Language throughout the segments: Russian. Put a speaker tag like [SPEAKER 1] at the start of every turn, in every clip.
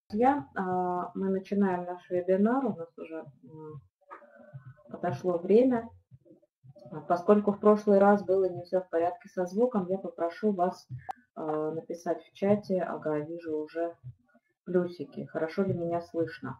[SPEAKER 1] Мы начинаем наш вебинар, у нас уже подошло время. Поскольку в прошлый раз было не все в порядке со звуком, я попрошу вас написать в чате. Ага, вижу уже плюсики. Хорошо ли меня слышно?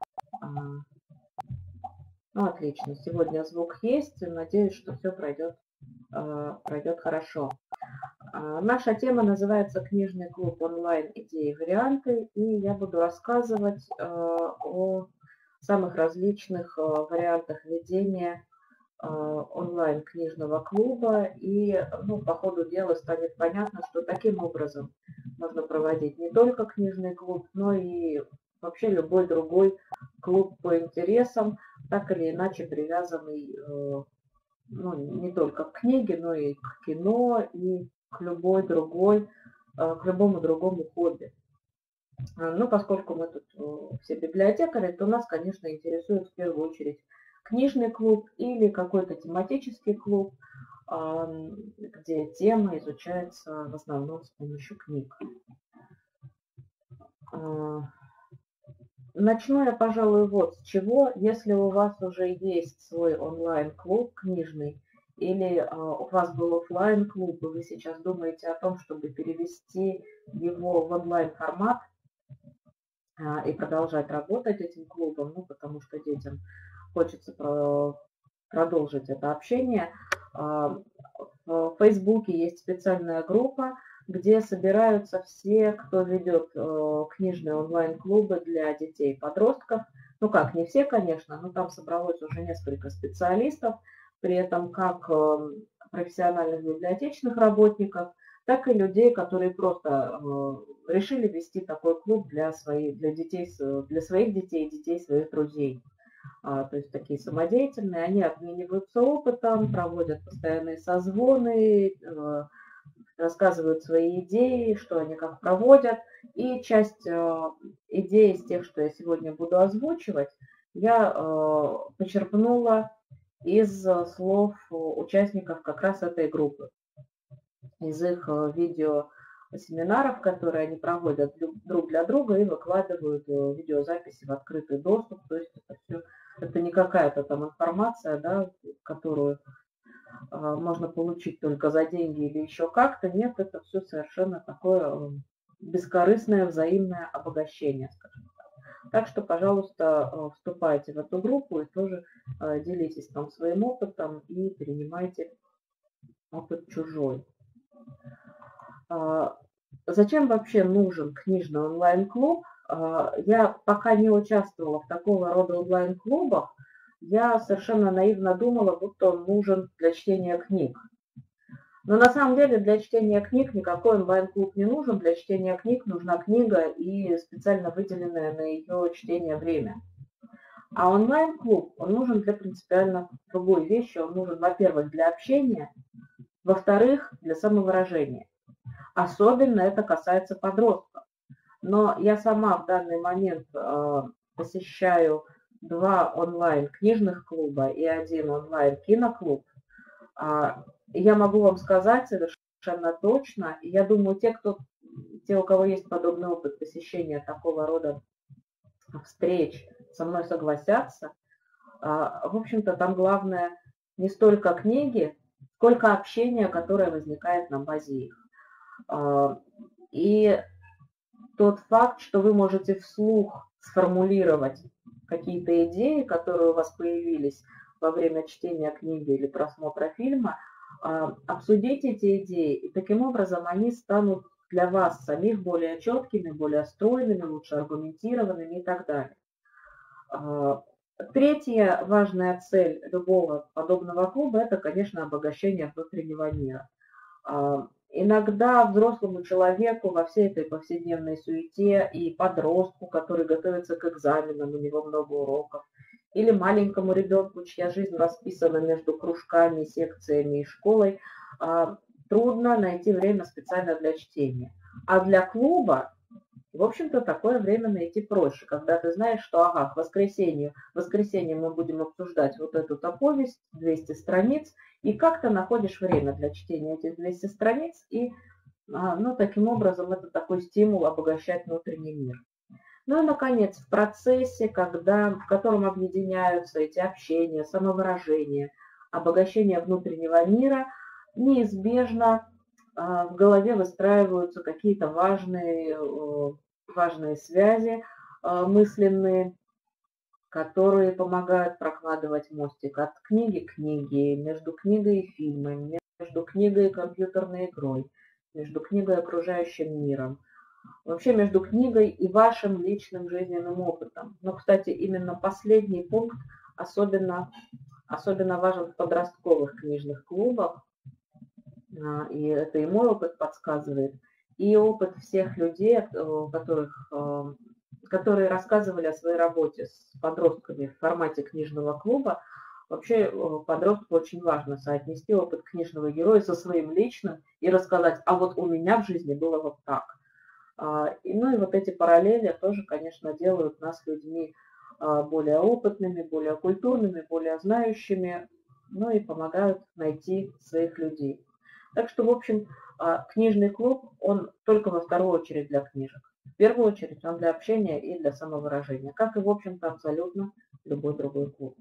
[SPEAKER 1] Ну, отлично. Сегодня звук есть. Надеюсь, что все пройдет хорошо. Наша тема называется «Книжный клуб онлайн. Идеи и варианты». И я буду рассказывать о самых различных вариантах ведения онлайн книжного клуба. И по ходу дела станет понятно, что таким образом можно проводить не только книжный клуб, но и вообще любой другой клуб по интересам, так или иначе привязанный не только к книге, но и к кино, и к любому другому хобби. Поскольку мы тут все библиотекари, то нас, конечно, интересует в первую очередь книжный клуб или какой-то тематический клуб, где тема изучается в основном с помощью книг. Начну я, пожалуй, вот с чего. Если у вас уже есть свой онлайн-клуб книжный, или у вас был офлайн-клуб, и вы сейчас думаете о том, чтобы перевести его в онлайн-формат и продолжать работать этим клубом, потому что детям хочется продолжить это общение. В Фейсбуке есть специальная группа, где собираются все, кто ведет книжные онлайн-клубы для детей и подростков. Не все, конечно, но там собралось уже несколько специалистов, при этом как профессиональных библиотечных работников, так и людей, которые просто решили вести такой клуб для своих детей и детей своих друзей. То есть такие самодеятельные, они обмениваются опытом, проводят постоянные созвоны, рассказывают свои идеи, что они как проводят. И часть идей из тех, что я сегодня буду озвучивать, я почерпнула из слов участников как раз этой группы, из их видеосеминаров, которые они проводят друг для друга и выкладывают видеозаписи в открытый доступ. То есть это не какая-то там информация, да, которую можно получить только за деньги или еще как-то. Нет, это все совершенно такое бескорыстное взаимное обогащение, скажем так. Так что, пожалуйста, вступайте в эту группу и тоже делитесь там своим опытом и перенимайте опыт чужой. Зачем вообще нужен книжный онлайн-клуб? Я пока не участвовала в такого рода онлайн-клубах, я совершенно наивно думала, будто он нужен для чтения книг. Но на самом деле для чтения книг никакой онлайн-клуб не нужен. Для чтения книг нужна книга и специально выделенное на ее чтение время. А онлайн-клуб, он нужен для принципиально другой вещи. Он нужен, во-первых, для общения, во-вторых, для самовыражения. Особенно это касается подростков. Но я сама в данный момент посещаю 2 онлайн-книжных клуба и 1 онлайн-киноклуб. Я могу вам сказать совершенно точно, и я думаю, те, у кого есть подобный опыт посещения такого рода встреч, со мной согласятся. В общем-то, там главное не столько книги, сколько общение, которое возникает на базе их. И тот факт, что вы можете вслух сформулировать какие-то идеи, которые у вас появились во время чтения книги или просмотра фильма, обсудить эти идеи, и таким образом они станут для вас самих более четкими, более стройными, лучше аргументированными и так далее. Третья важная цель любого подобного клуба – это, конечно, обогащение внутреннего мира. Иногда взрослому человеку во всей этой повседневной суете и подростку, который готовится к экзаменам, у него много уроков, или маленькому ребенку, чья жизнь расписана между кружками, секциями и школой, трудно найти время специально для чтения. А для клуба, в общем-то, такое время найти проще, когда ты знаешь, что в воскресенье мы будем обсуждать вот эту-то повесть, 200 страниц, и как ты находишь время для чтения этих 200 страниц, и таким образом это такой стимул обогащать внутренний мир. Ну и, наконец, в процессе, в котором объединяются эти общения, самовыражения, обогащение внутреннего мира, неизбежно в голове выстраиваются какие-то важные связи мысленные, которые помогают прокладывать мостик от книги к книге, между книгой и фильмом, между книгой и компьютерной игрой, между книгой и окружающим миром. Вообще между книгой и вашим личным жизненным опытом. Но, кстати, именно последний пункт особенно важен в подростковых книжных клубах. И это и мой опыт подсказывает, и опыт всех людей, которые рассказывали о своей работе с подростками в формате книжного клуба. Вообще подростку очень важно соотнести опыт книжного героя со своим личным и рассказать, а вот у меня в жизни было вот так. Ну и вот эти параллели тоже, конечно, делают нас людьми более опытными, более культурными, более знающими, ну и помогают найти своих людей. Так что, в общем, книжный клуб, он только во вторую очередь для книжек. В первую очередь он для общения и для самовыражения, как и, в общем-то, абсолютно любой другой клуб.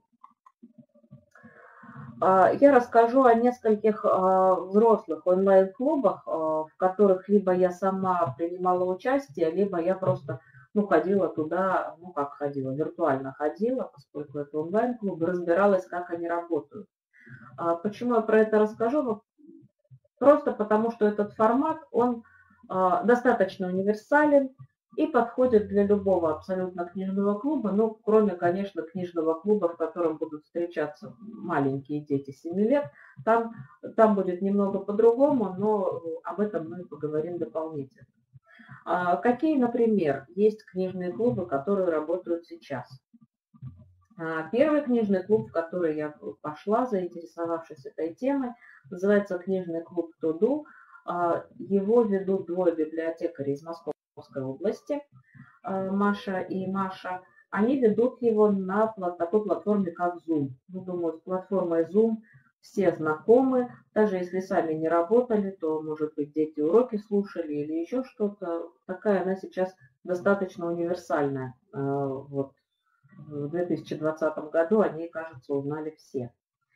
[SPEAKER 1] Я расскажу о нескольких взрослых онлайн-клубах, в которых либо я сама принимала участие, либо я просто ходила туда, виртуально ходила, поскольку это онлайн-клуб, разбиралась, как они работают. Почему я про это расскажу? Просто потому, что этот формат, он достаточно универсален и подходит для любого абсолютно книжного клуба, кроме, конечно, книжного клуба, в котором будут встречаться маленькие дети 7 лет. Там будет немного по-другому, но об этом мы поговорим дополнительно. Какие, например, есть книжные клубы, которые работают сейчас? Первый книжный клуб, в который я пошла, заинтересовавшись этой темой, называется книжный клуб «Туду». Его ведут двое библиотекарей из Московской области, Маша и Маша. Они ведут его на такой платформе, как Zoom. Думаю, с платформой Zoom все знакомы. Даже если сами не работали, то, может быть, дети уроки слушали или еще что-то. Такая она сейчас достаточно универсальная. В 2020 году о ней, кажется, узнали все.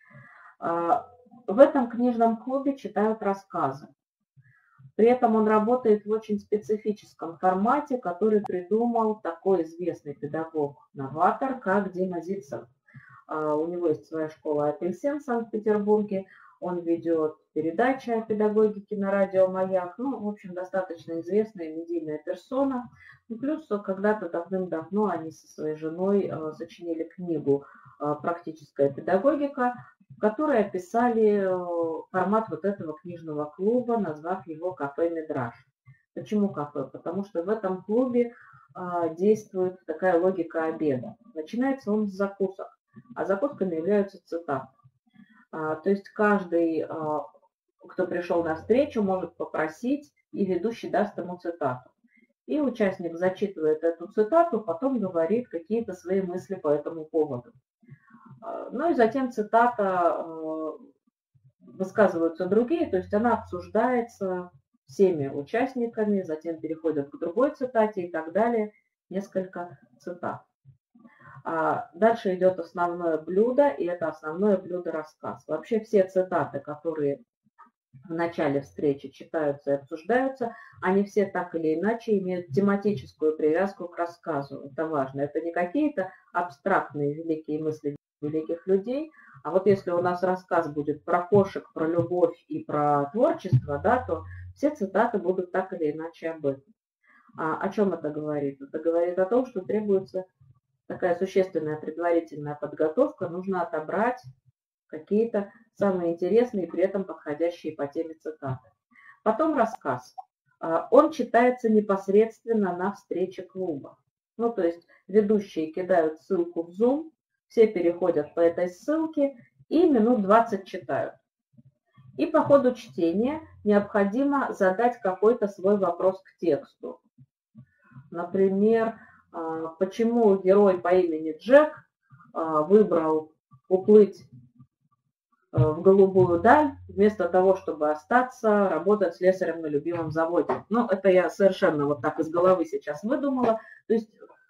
[SPEAKER 1] В этом книжном клубе читают рассказы. При этом он работает в очень специфическом формате, который придумал такой известный педагог-новатор, как Дима Зицер. У него есть своя школа «Апельсин» в Санкт-Петербурге. Он ведет передачи о педагогике на радио «Маяк». В общем, достаточно известная медийная персона. Плюс когда-то давным-давно они со своей женой сочинили книгу «Практическая педагогика», в которой описали формат вот этого книжного клуба, назвав его «Кафе Мидраш». Почему кафе? Потому что в этом клубе действует такая логика обеда. Начинается он с закусок, а закусками являются цитаты. То есть каждый, кто пришел на встречу, может попросить, и ведущий даст ему цитату. И участник зачитывает эту цитату, потом говорит какие-то свои мысли по этому поводу. И затем цитата высказываются другие, то есть она обсуждается всеми участниками, затем переходят к другой цитате и так далее, несколько цитат. Дальше идет основное блюдо, и это основное блюдо рассказ. Вообще все цитаты, которые в начале встречи читаются и обсуждаются, они все так или иначе имеют тематическую привязку к рассказу. Это важно. Это не какие-то абстрактные великие мысли великих людей, а вот если у нас рассказ будет про кошек, про любовь и про творчество, то все цитаты будут так или иначе об этом. О чем это говорит? Это говорит о том, что требуется такая существенная предварительная подготовка, нужно отобрать какие-то самые интересные и при этом подходящие по теме цитаты. Потом рассказ. Он читается непосредственно на встрече клуба. То есть ведущие кидают ссылку в Zoom, все переходят по этой ссылке и минут 20 читают. И по ходу чтения необходимо задать какой-то свой вопрос к тексту. Например, почему герой по имени Джек выбрал уплыть в голубую даль, вместо того, чтобы остаться, работать слесарем на любимом заводе. Это я совершенно вот так из головы сейчас выдумала. То есть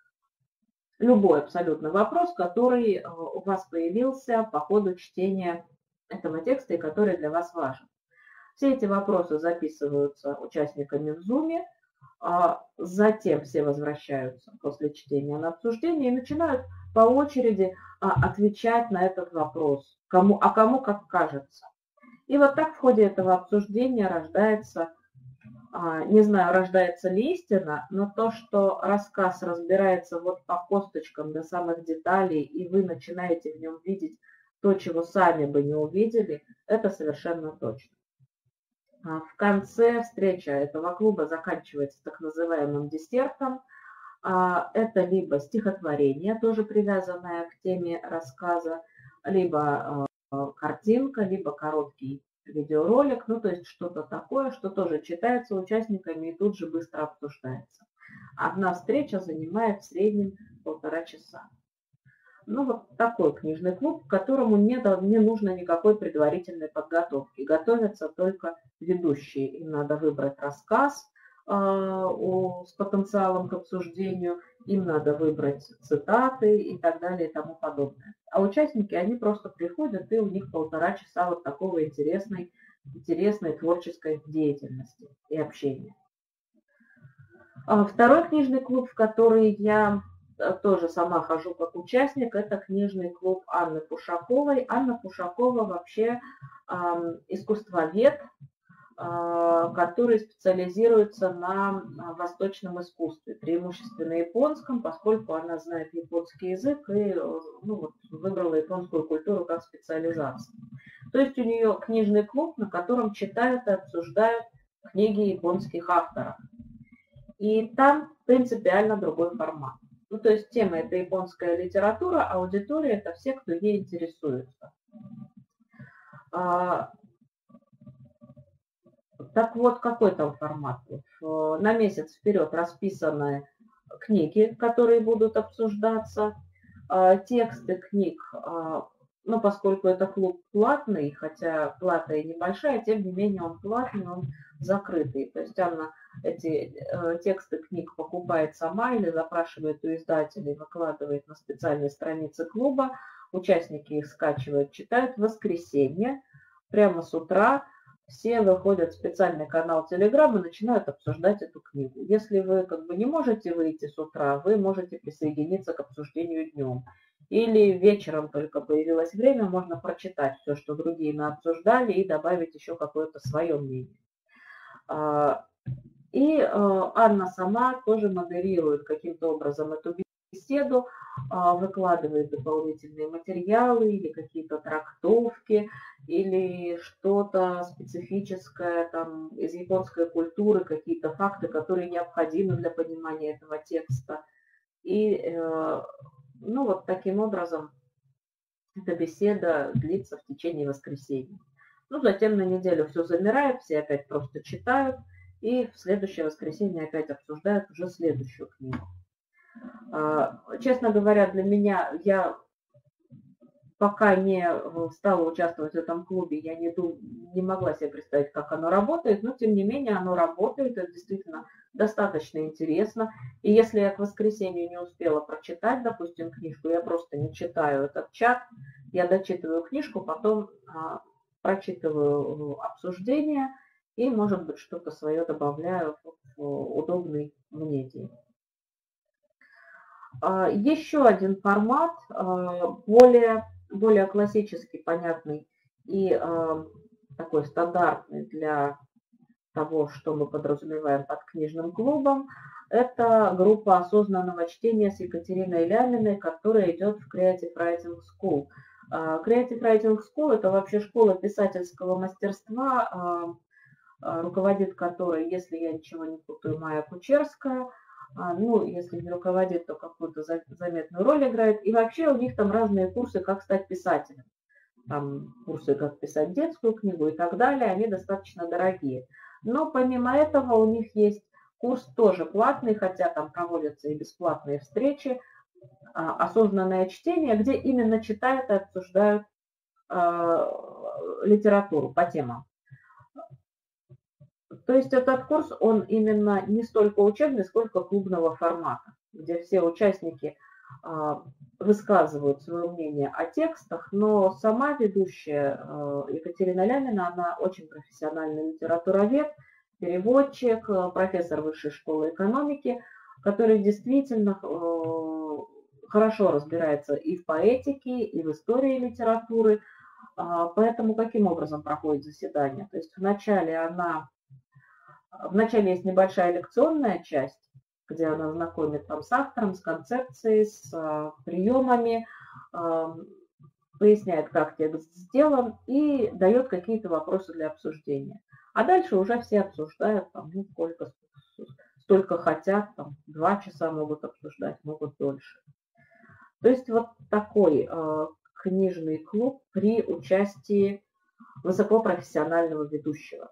[SPEAKER 1] любой абсолютно вопрос, который у вас появился по ходу чтения этого текста и который для вас важен. Все эти вопросы записываются участниками в Zoom, затем все возвращаются после чтения на обсуждение и начинают по очереди отвечать на этот вопрос, кому как кажется. И вот так в ходе этого обсуждения рождается, не знаю, рождается ли истина, но то, что рассказ разбирается вот по косточкам до самых деталей, и вы начинаете в нем видеть то, чего сами бы не увидели, это совершенно точно. В конце встреча этого клуба заканчивается так называемым десертом. Это либо стихотворение, тоже привязанное к теме рассказа, либо картинка, либо короткий видеоролик, ну то есть что-то такое, что тоже читается участниками и тут же быстро обсуждается. Одна встреча занимает в среднем 1,5 часа. Ну, вот такой книжный клуб, к которому не нужно никакой предварительной подготовки. Готовятся только ведущие. Им надо выбрать рассказ с потенциалом к обсуждению, им надо выбрать цитаты и так далее и тому подобное. А участники, они просто приходят, и у них 1,5 часа вот такого интересной творческой деятельности и общения. Второй книжный клуб, в который я тоже сама хожу как участник, это книжный клуб Анны Пушаковой. Анна Пушакова вообще искусствовед, который специализируется на восточном искусстве, преимущественно японском, поскольку она знает японский язык и выбрала японскую культуру как специализацию. То есть у нее книжный клуб, на котором читают и обсуждают книги японских авторов. И там принципиально другой формат. Ну, то есть тема – это японская литература, аудитория – это все, кто ей интересуется. Так вот, какой там формат? На месяц вперед расписаны книги, которые будут обсуждаться, тексты книг, ну, поскольку это клуб платный, хотя плата и небольшая, тем не менее он платный, он закрытый. То есть Анна эти тексты книг покупает сама или запрашивает у издателей, выкладывает на специальной странице клуба, участники их скачивают, читают в воскресенье, прямо с утра. Все выходят в специальный канал Telegram и начинают обсуждать эту книгу. Если вы не можете выйти с утра, вы можете присоединиться к обсуждению днем. Или вечером только появилось время, можно прочитать все, что другие наобсуждали, и добавить еще какое-то свое мнение. И Анна сама тоже модерирует каким-то образом эту беседу, выкладывает дополнительные материалы или какие-то трактовки, или что-то специфическое там, из японской культуры, какие-то факты, которые необходимы для понимания этого текста. И вот таким образом эта беседа длится в течение воскресенья. Ну, затем на неделю все замирает, все опять просто читают, и в следующее воскресенье опять обсуждают уже следующую книгу. Честно говоря, для меня, я пока не стала участвовать в этом клубе, я не могла себе представить, как оно работает, но тем не менее оно работает, это действительно достаточно интересно. И если я к воскресенью не успела прочитать, допустим, книжку, я просто не читаю этот чат, я дочитываю книжку, потом прочитываю обсуждение и, может быть, что-то свое добавляю в удобный мне день. Еще один формат, более классический, понятный и такой стандартный для того, что мы подразумеваем под книжным клубом, это группа осознанного чтения с Екатериной Ляминой, которая идет в Creative Writing School. Creative Writing School – это вообще школа писательского мастерства, руководит которой, если я ничего не путаю, Майя Кучерская. Ну, если не руководит, то какую-то заметную роль играет. И вообще у них там разные курсы, как стать писателем. Там курсы, как писать детскую книгу и так далее, они достаточно дорогие. Но помимо этого у них есть курс тоже платный, хотя там проводятся и бесплатные встречи, осознанное чтение, где именно читают и обсуждают литературу по темам. То есть этот курс, он именно не столько учебный, сколько клубного формата, где все участники высказывают свое мнение о текстах, но сама ведущая Екатерина Лямина, она очень профессиональный литературовед, переводчик, профессор Высшей школы экономики, который действительно хорошо разбирается и в поэтике, и в истории литературы. Поэтому каким образом проходит заседание? То есть вначале есть небольшая лекционная часть, где она знакомит там с автором, с концепцией, с приемами, поясняет, как текст сделан и дает какие-то вопросы для обсуждения. А дальше уже все обсуждают, там, ну, столько хотят, там, 2 часа могут обсуждать, могут дольше. То есть вот такой книжный клуб при участии высокопрофессионального ведущего.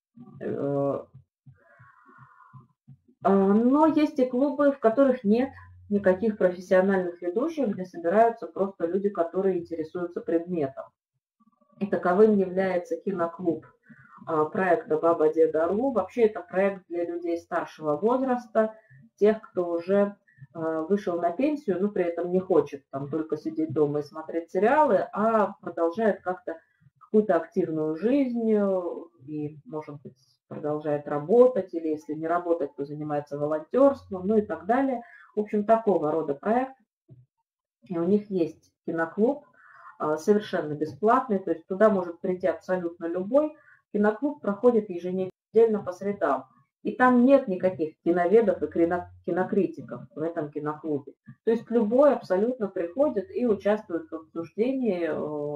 [SPEAKER 1] Но есть и клубы, в которых нет никаких профессиональных ведущих, где собираются просто люди, которые интересуются предметом. И таковым является киноклуб проекта «Баба Деда Ру». Вообще это проект для людей старшего возраста, тех, кто уже вышел на пенсию, но при этом не хочет там только сидеть дома и смотреть сериалы, а продолжает как-то какую-то активную жизнь и, может быть, продолжает работать, или если не работать, то занимается волонтерством, ну и так далее. В общем, такого рода проект. И у них есть киноклуб, совершенно бесплатный, то есть туда может прийти абсолютно любой. Киноклуб проходит еженедельно по средам. И там нет никаких киноведов и кинокритиков в этом киноклубе. То есть любой абсолютно приходит и участвует в обсуждении,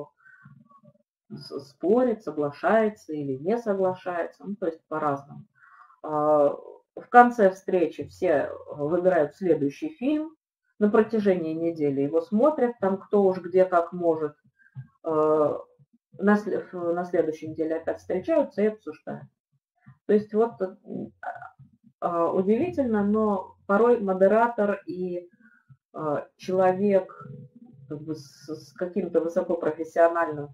[SPEAKER 1] спорит, соглашается или не соглашается, ну, то есть по-разному. В конце встречи все выбирают следующий фильм, на протяжении недели его смотрят, там кто уж где как может, на следующей неделе опять встречаются и обсуждают. То есть вот удивительно, но порой модератор и человек как бы с каким-то высокопрофессиональным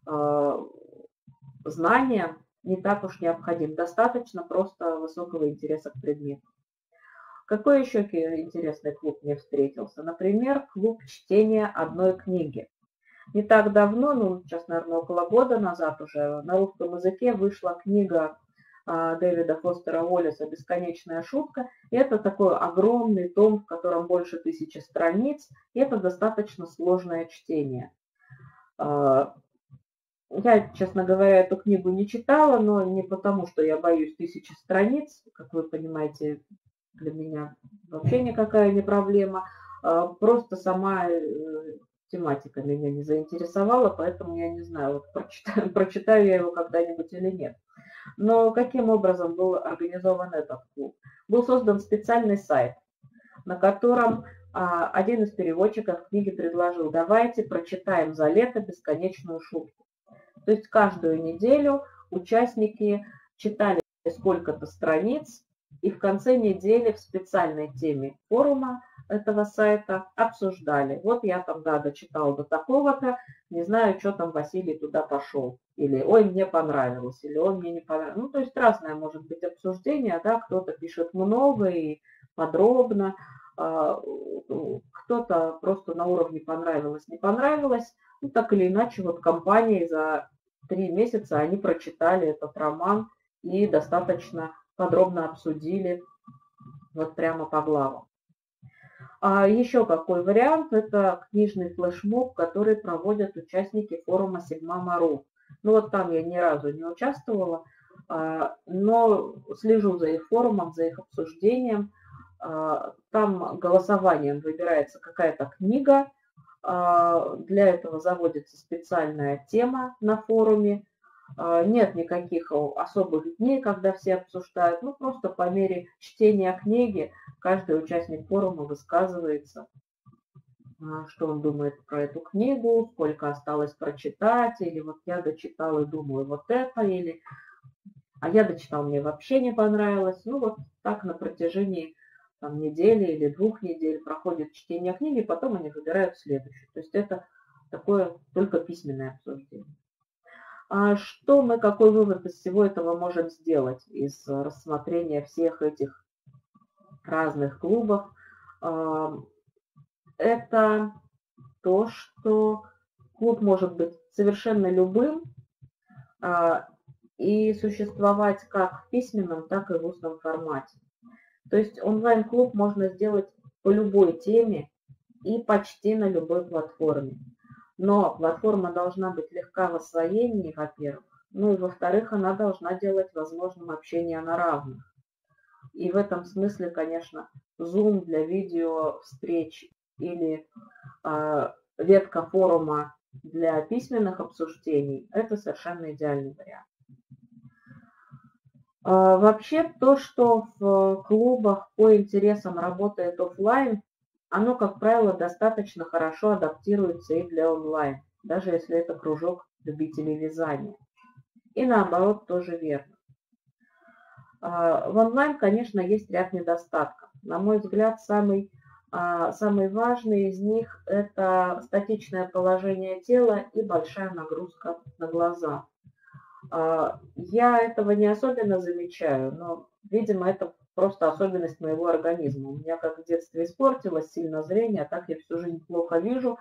[SPEAKER 1] знанием не так уж необходим. Достаточно просто высокого интереса к предмету. Какой еще интересный клуб мне встретился? Например, клуб чтения одной книги. Не так давно, ну сейчас, наверное, около года назад уже, на русском языке вышла книга Дэвида Фостера Уоллеса «Бесконечная шутка». И это такой огромный том, в котором больше 1000 страниц. И это достаточно сложное чтение. Я, честно говоря, эту книгу не читала, но не потому, что я боюсь 1000 страниц. Как вы понимаете, для меня вообще никакая не проблема. Просто сама тематика меня не заинтересовала, поэтому я не знаю, вот прочитаю я его когда-нибудь или нет. Но каким образом был организован этот клуб? Был создан специальный сайт, на котором один из переводчиков книги предложил: давайте прочитаем за лето бесконечную шутку. То есть каждую неделю участники читали сколько-то страниц, и в конце недели в специальной теме форума этого сайта обсуждали. Вот я там, да, дочитал до такого-то, не знаю, что там Василий туда пошел. Или ой, мне понравилось, или ой, мне не понравилось. Ну, то есть разное может быть обсуждение, да, кто-то пишет много и подробно, кто-то просто на уровне понравилось, не понравилось. Ну, так или иначе, вот компании за 3 месяца они прочитали этот роман и достаточно подробно обсудили вот прямо по главам. А еще какой вариант? Это книжный флешмоб, который проводят участники форума Сигма.ру. Ну вот там я ни разу не участвовала, но слежу за их форумом, за их обсуждением. Там голосованием выбирается какая-то книга, для этого заводится специальная тема на форуме. Нет никаких особых дней, когда все обсуждают. Ну, просто по мере чтения книги каждый участник форума высказывается, что он думает про эту книгу, сколько осталось прочитать, или вот я дочитал и думаю вот это, или а я дочитал, мне вообще не понравилось. Ну, вот так на протяжении там, недели или 2 недель проходит чтение книги, потом они выбирают следующую. То есть это такое только письменное обсуждение. Что мы, какой вывод из всего этого можем сделать из рассмотрения всех этих разных клубов? это то, что клуб может быть совершенно любым и существовать как в письменном, так и в устном формате. То есть онлайн-клуб можно сделать по любой теме и почти на любой платформе. Но платформа должна быть легка в освоении, во-первых. Ну и во-вторых, она должна делать возможным общение на равных. И в этом смысле, конечно, Zoom для видео встреч или ветка форума для письменных обсуждений – это совершенно идеальный вариант. Вообще то, что в клубах по интересам работает офлайн, оно, как правило, достаточно хорошо адаптируется и для онлайн, даже если это кружок любителей вязания. И наоборот тоже верно. В онлайн, конечно, есть ряд недостатков. На мой взгляд, самый важный из них – это статичное положение тела и большая нагрузка на глаза. Я этого не особенно замечаю, но, видимо, это просто особенность моего организма. У меня как в детстве испортилось сильно зрение, а так я всю жизнь плохо вижу.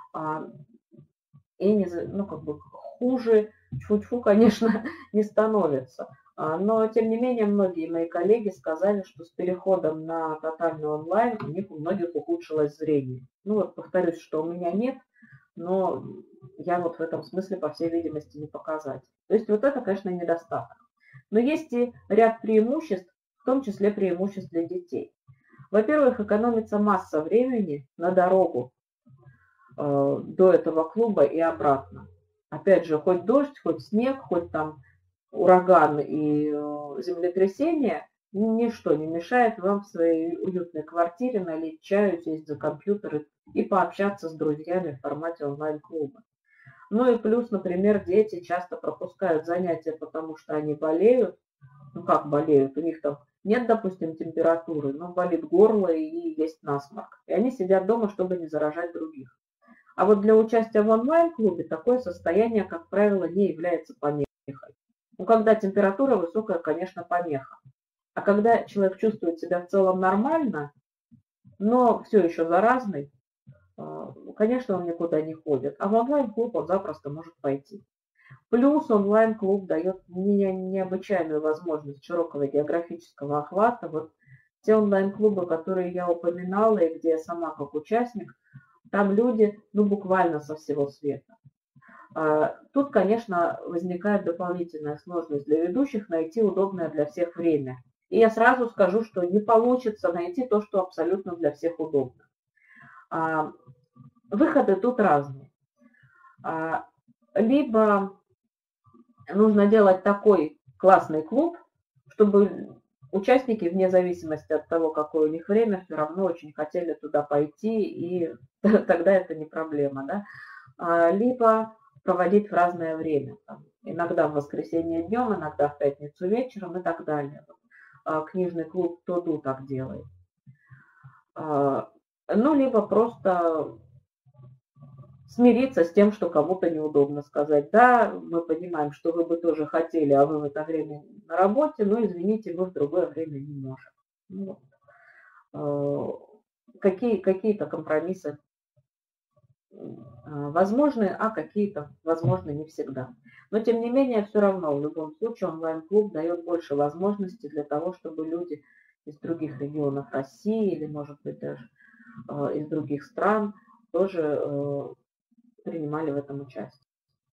[SPEAKER 1] И хуже, тьфу-тьфу, конечно, не становится. Но, тем не менее, многие мои коллеги сказали, что с переходом на тотальный онлайн у них у многих ухудшилось зрение. Ну вот повторюсь, что у меня нет, но я вот в этом смысле, по всей видимости, не показатель. То есть вот это, конечно, недостаток. Но есть и ряд преимуществ, в том числе преимуществ для детей. Во-первых, экономится масса времени на дорогу до этого клуба и обратно. Опять же, хоть дождь, хоть снег, хоть там ураган и землетрясение, ничто не мешает вам в своей уютной квартире налить чаю, сесть за компьютер и пообщаться с друзьями в формате онлайн-клуба. Ну и плюс, например, дети часто пропускают занятия, потому что они болеют. Ну как болеют? У них там нет, допустим, температуры, но болит горло и есть насморк. И они сидят дома, чтобы не заражать других. А вот для участия в онлайн-клубе такое состояние, как правило, не является помехой. Ну, когда температура высокая, конечно, помеха. А когда человек чувствует себя в целом нормально, но все еще заразный, конечно, он никуда не ходит. А в онлайн-клуб он запросто может пойти. Плюс онлайн-клуб дает необычайную возможность широкого географического охвата. Вот те онлайн-клубы, которые я упоминала и где я сама как участник, там люди, буквально со всего света. Тут, конечно, возникает дополнительная сложность для ведущих найти удобное для всех время. И я сразу скажу, что не получится найти то, что абсолютно для всех удобно. Выходы тут разные. Либо нужно делать такой классный клуб, чтобы участники, вне зависимости от того, какое у них время, все равно очень хотели туда пойти, и тогда это не проблема. Да? Либо проводить в разное время. Иногда в воскресенье днем, иногда в пятницу вечером и так далее. Книжный клуб Тоду так делает. Ну, либо просто смириться с тем, что кому-то неудобно сказать. Да, мы понимаем, что вы бы тоже хотели, а вы в это время на работе, но, извините, мы в другое время не можем. Какие-то компромиссы возможны, а какие-то, возможно, не всегда. Но, тем не менее, все равно, в любом случае, онлайн-клуб дает больше возможностей для того, чтобы люди из других регионов России или, может быть, даже из других стран тоже принимали в этом участие.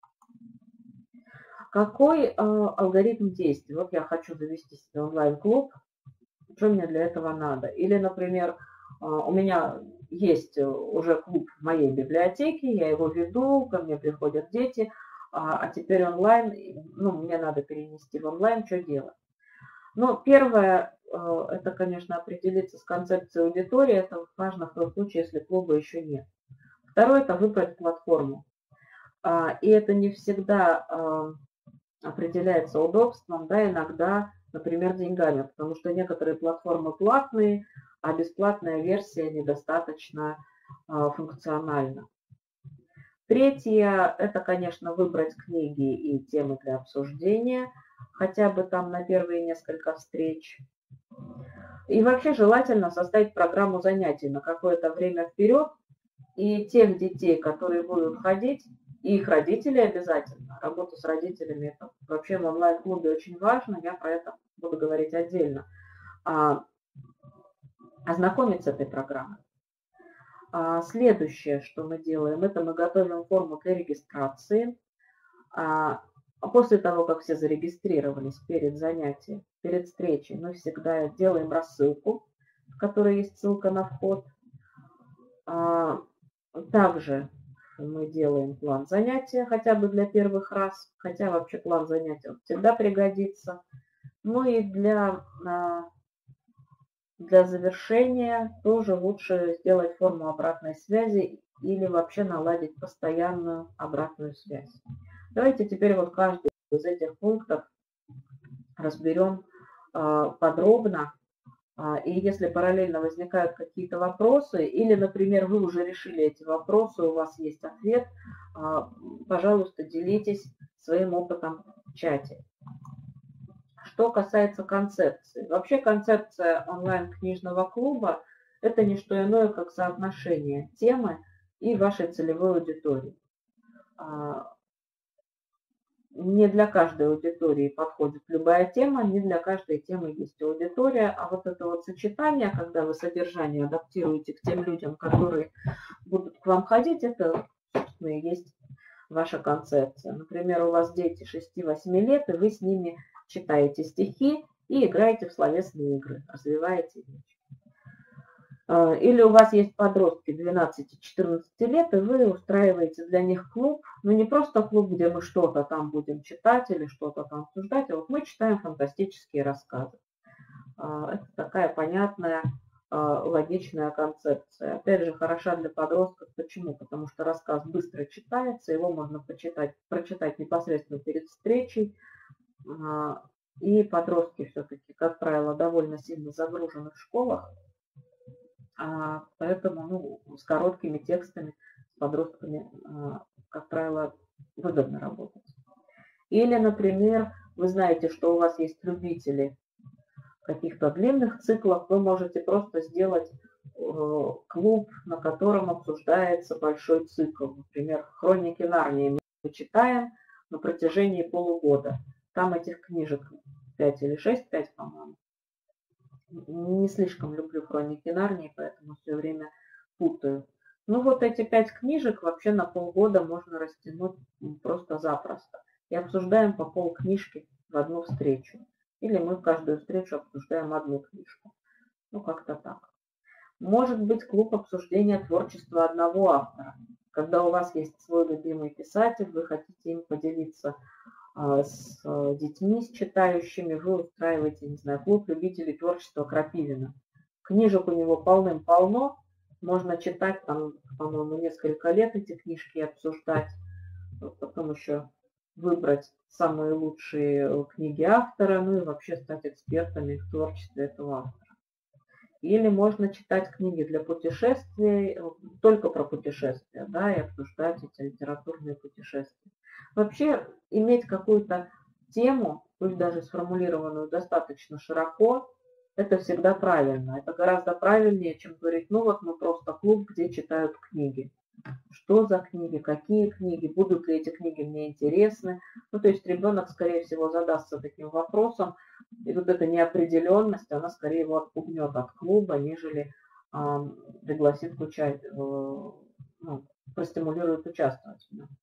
[SPEAKER 1] Какой алгоритм действий? Вот я хочу завести себе онлайн-клуб, что мне для этого надо? Или, например, у меня есть уже клуб в моей библиотеке, я его веду, ко мне приходят дети, а теперь онлайн, мне надо перенести в онлайн, что делать? Первое, это, конечно, определиться с концепцией аудитории, это важно в том случае, если клуба еще нет. Второе, это выбрать платформу. И это не всегда определяется удобством, да, иногда, например, деньгами, потому что некоторые платформы платные, а бесплатная версия недостаточно функциональна. Третье, это, конечно, выбрать книги и темы для обсуждения, хотя бы там на первые несколько встреч. И вообще желательно составить программу занятий на какое-то время вперед, И тех детей, которые будут ходить, и их родители обязательно. Работа с родителями это вообще в онлайн-клубе очень важно, я про это буду говорить отдельно. Ознакомиться с этой программой. Следующее, что мы делаем, это мы готовим форму для регистрации. После того, как все зарегистрировались перед занятием, перед встречей, мы всегда делаем рассылку, в которой есть ссылка на вход. Также мы делаем план занятия хотя бы для первых раз, хотя вообще план занятия всегда пригодится. Ну и для завершения тоже лучше сделать форму обратной связи или вообще наладить постоянную обратную связь. Давайте теперь вот каждый из этих пунктов разберем подробно. И если параллельно возникают какие-то вопросы, или, например, вы уже решили эти вопросы, у вас есть ответ, пожалуйста, делитесь своим опытом в чате. Что касается концепции. Вообще концепция онлайн-книжного клуба – это не что иное, как соотношение темы и вашей целевой аудитории. Не для каждой аудитории подходит любая тема, не для каждой темы есть аудитория, а вот это вот сочетание, когда вы содержание адаптируете к тем людям, которые будут к вам ходить, это, собственно, и есть ваша концепция. Например, у вас дети 6-8 лет, и вы с ними читаете стихи и играете в словесные игры, развиваете речь. Или у вас есть подростки 12-14 лет, и вы устраиваете для них клуб, но не просто клуб, где мы что-то там будем читать или что-то там обсуждать, а вот мы читаем фантастические рассказы. Это такая понятная, логичная концепция. Опять же, хороша для подростков. Почему? Потому что рассказ быстро читается, его можно прочитать непосредственно перед встречей. И подростки все-таки, как правило, довольно сильно загружены в школах. Поэтому с короткими текстами, с подростками, как правило, выгодно работать. Или, например, вы знаете, что у вас есть любители каких-то длинных циклов, вы можете просто сделать клуб, на котором обсуждается большой цикл. Например, «Хроники Нарнии» мы читаем на протяжении полугода. Там этих книжек 5 или 6, 5, по-моему. Не слишком люблю «Хроники Нарнии», поэтому все время путаю. Ну вот эти 5 книжек вообще на полгода можно растянуть просто-запросто. И обсуждаем по полкнижки в одну встречу. Или мы в каждую встречу обсуждаем одну книжку. Ну как-то так. Может быть клуб обсуждения творчества одного автора. Когда у вас есть свой любимый писатель, вы хотите им поделиться с детьми, с читающими, вы устраиваете, не знаю, клуб любителей творчества Крапивина. Книжек у него полным-полно, можно читать там, по-моему, несколько лет эти книжки обсуждать, потом еще выбрать самые лучшие книги автора, ну и вообще стать экспертами в творчестве этого автора. Или можно читать книги для путешествий, только про путешествия, да, и обсуждать эти литературные путешествия. Вообще иметь какую-то тему, пусть даже сформулированную достаточно широко, это всегда правильно. Это гораздо правильнее, чем говорить, ну вот мы просто клуб, где читают книги. Что за книги, какие книги, будут ли эти книги мне интересны. Ну, то есть ребенок, скорее всего, задастся таким вопросом, и вот эта неопределенность, она скорее его отпугнет от клуба, нежели пригласит к участию, простимулирует участвовать в нем.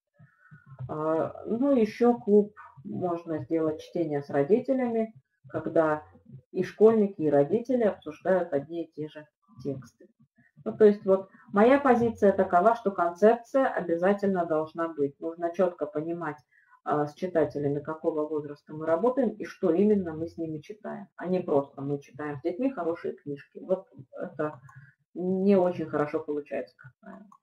[SPEAKER 1] Ну, еще клуб можно сделать чтение с родителями, когда и школьники, и родители обсуждают одни и те же тексты. Ну, то есть вот моя позиция такова, что концепция обязательно должна быть. Нужно четко понимать с читателями, какого возраста мы работаем и что именно мы с ними читаем. А не просто мы читаем с детьми хорошие книжки. Вот это не очень хорошо получается, как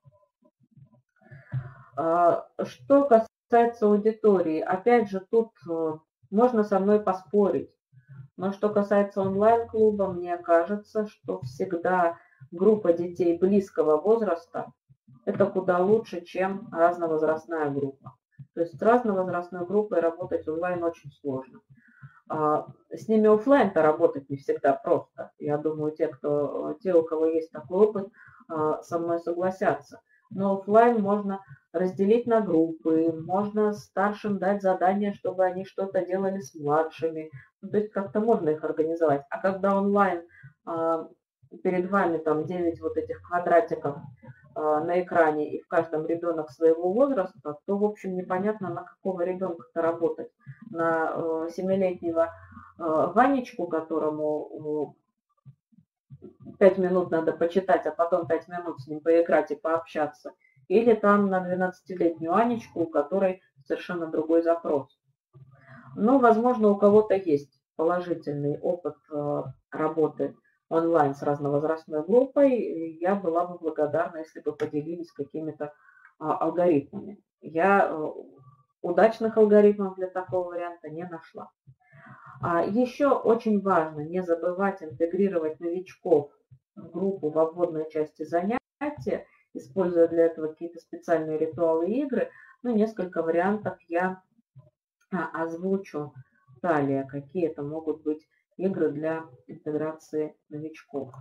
[SPEAKER 1] правило. Что касается аудитории, опять же, тут можно со мной поспорить. Но что касается онлайн-клуба, мне кажется, что всегда группа детей близкого возраста – это куда лучше, чем разновозрастная группа. То есть с разновозрастной группой работать онлайн очень сложно. С ними офлайн-то работать не всегда просто. Я думаю, те, у кого есть такой опыт, со мной согласятся. Но оффлайн можно разделить на группы, можно старшим дать задание, чтобы они что-то делали с младшими. Ну, то есть как-то можно их организовать. А когда онлайн перед вами там 9 вот этих квадратиков на экране, и в каждом ребенок своего возраста, то, в общем, непонятно, на какого ребенка-то работать. На 7-летнего Ванечку, которому 5 минут надо почитать, а потом 5 минут с ним поиграть и пообщаться. Или там на 12-летнюю Анечку, у которой совершенно другой запрос. Но, возможно, у кого-то есть положительный опыт работы онлайн с разновозрастной группой. Я была бы благодарна, если бы поделились какими-то алгоритмами. Я удачных алгоритмов для такого варианта не нашла. Еще очень важно не забывать интегрировать новичков в группу во вводной части занятия, используя для этого какие-то специальные ритуалы и игры. Ну, несколько вариантов я озвучу далее, какие это могут быть игры для интеграции новичков.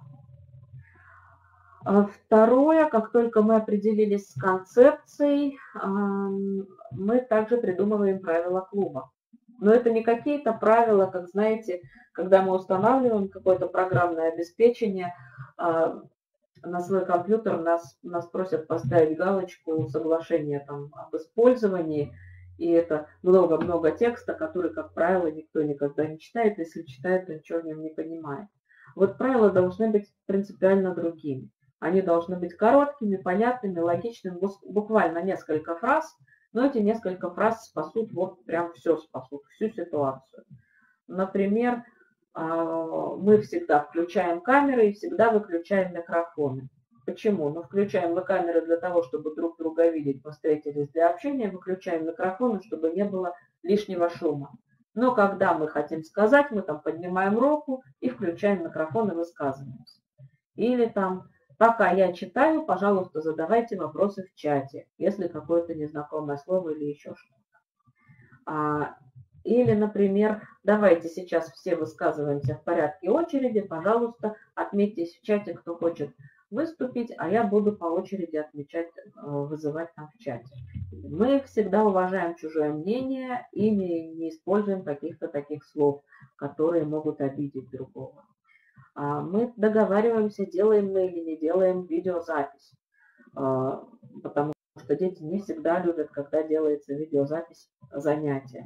[SPEAKER 1] Второе, как только мы определились с концепцией, мы также придумываем правила клуба. Но это не какие-то правила, как, знаете, когда мы устанавливаем какое-то программное обеспечение, на свой компьютер нас просят поставить галочку соглашения там, об использовании, и это много-много текста, который, как правило, никто никогда не читает, если читает, то ничего в нем не понимает. Вот правила должны быть принципиально другими. Они должны быть короткими, понятными, логичными, буквально несколько фраз, но эти несколько фраз спасут, вот прям все спасут, всю ситуацию. Например, мы всегда включаем камеры и всегда выключаем микрофоны. Почему? Мы включаем мы камеры для того, чтобы друг друга видеть, мы встретились для общения, выключаем микрофоны, чтобы не было лишнего шума. Но когда мы хотим сказать, мы там поднимаем руку и включаем микрофон и высказываемся. Или там, пока я читаю, пожалуйста, задавайте вопросы в чате, если какое-то незнакомое слово или еще что-то. Или, например, давайте сейчас все высказываемся в порядке очереди, пожалуйста, отметьтесь в чате, кто хочет выступить, а я буду по очереди отмечать, вызывать там в чате. Мы всегда уважаем чужое мнение и не используем каких-то таких слов, которые могут обидеть другого. Мы договариваемся, делаем мы или не делаем видеозапись, потому что дети не всегда любят, когда делается видеозапись занятия.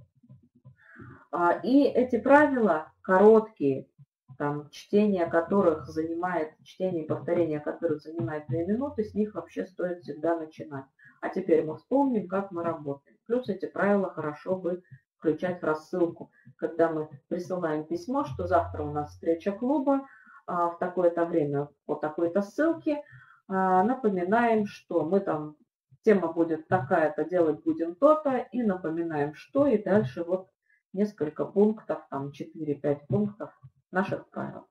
[SPEAKER 1] И эти правила короткие, там, чтение и повторение которых занимает 2 минуты, с них вообще стоит всегда начинать. А теперь мы вспомним, как мы работаем. Плюс эти правила хорошо бы включать в рассылку, когда мы присылаем письмо, что завтра у нас встреча клуба в такое-то время по такой-то ссылке. Напоминаем, что мы там, тема будет такая-то, делать будем то-то, и напоминаем, что, и дальше вот несколько пунктов, там 4-5 пунктов наших правил.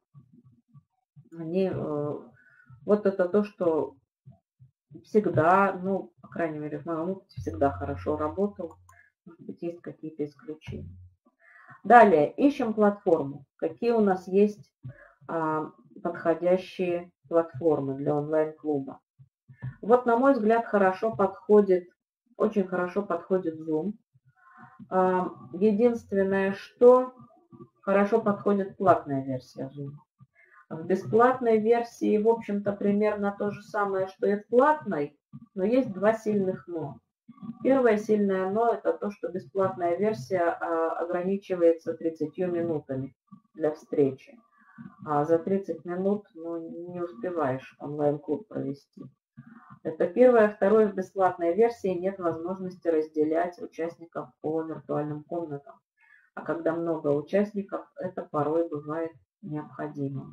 [SPEAKER 1] Вот это то, что всегда, ну, по крайней мере, в моем опыте всегда хорошо работал. Может быть, есть какие-то исключения. Далее, ищем платформу. Какие у нас есть подходящие платформы для онлайн-клуба. Вот, на мой взгляд, очень хорошо подходит Zoom. Единственное, что хорошо подходит платная версия Zoom. В бесплатной версии, в общем-то, примерно то же самое, что и в платной, но есть два сильных «но». Первое сильное «но» – это то, что бесплатная версия ограничивается 30 минутами для встречи. А за 30 минут не успеваешь онлайн-клуб провести. Это первое. Второе, в бесплатной версии нет возможности разделять участников по виртуальным комнатам. А когда много участников, это порой бывает необходимо.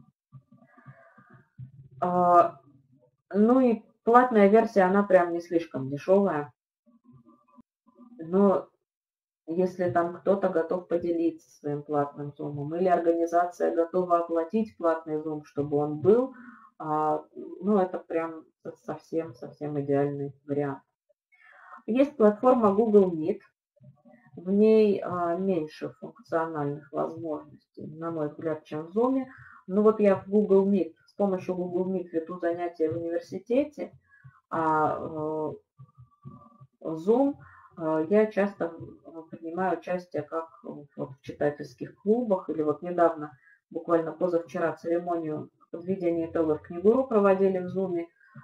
[SPEAKER 1] Ну и платная версия, она прям не слишком дешевая. Но если там кто-то готов поделиться своим платным зумом, или организация готова оплатить платный зум, чтобы он был, ну это прям совсем идеальный вариант. Есть платформа Google Meet. В ней меньше функциональных возможностей, на мой взгляд, чем в Zoom. Но вот я в Google Meet, с помощью Google Meet веду занятия в университете. А Zoom я часто принимаю участие как вот в читательских клубах, или вот недавно, буквально позавчера, церемонию подведения итогов Книгуру проводили в Zoom.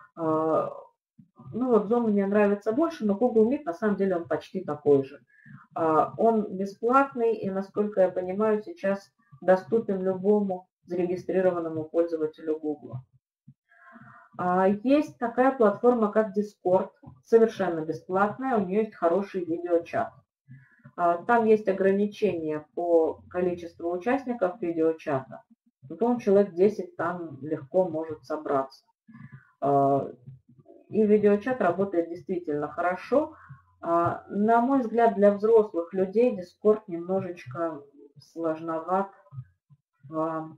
[SPEAKER 1] Ну вот Zoom мне нравится больше, но Google Meet на самом деле он почти такой же. Он бесплатный и, насколько я понимаю, сейчас доступен любому зарегистрированному пользователю Google. Есть такая платформа, как Discord, совершенно бесплатная, у нее есть хороший видеочат. Там есть ограничения по количеству участников видеочата. По-моему, человек 10 там легко может собраться. И видеочат работает действительно хорошо. На мой взгляд, для взрослых людей Discord немножечко сложноват в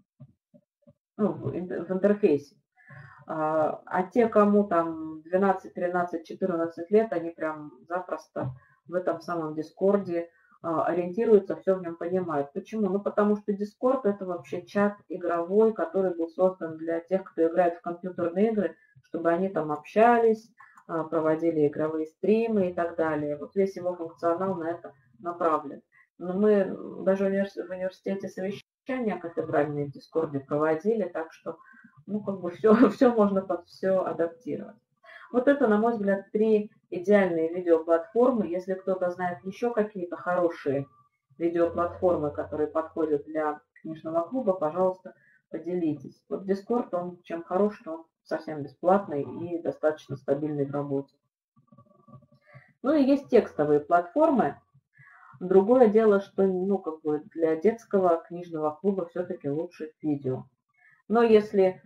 [SPEAKER 1] интерфейсе. А те, кому там 12, 13, 14 лет, они прям запросто в этом самом Дискорде ориентируются, все в нем понимают. Почему? Ну, потому что Discord это вообще чат игровой, который был создан для тех, кто играет в компьютерные игры, чтобы они там общались, проводили игровые стримы и так далее. Вот весь его функционал на это направлен. Но мы даже в университете совещания кафедральные в Дискорде проводили, так что ну, как бы все можно под все адаптировать. Вот это, на мой взгляд, 3 идеальные видеоплатформы. Если кто-то знает еще какие-то хорошие видеоплатформы, которые подходят для книжного клуба, пожалуйста, поделитесь. Вот Discord, он чем хорош, что он совсем бесплатный и достаточно стабильный в работе. Ну и есть текстовые платформы. Другое дело, что ну, как бы для детского книжного клуба все-таки лучше видео. Но если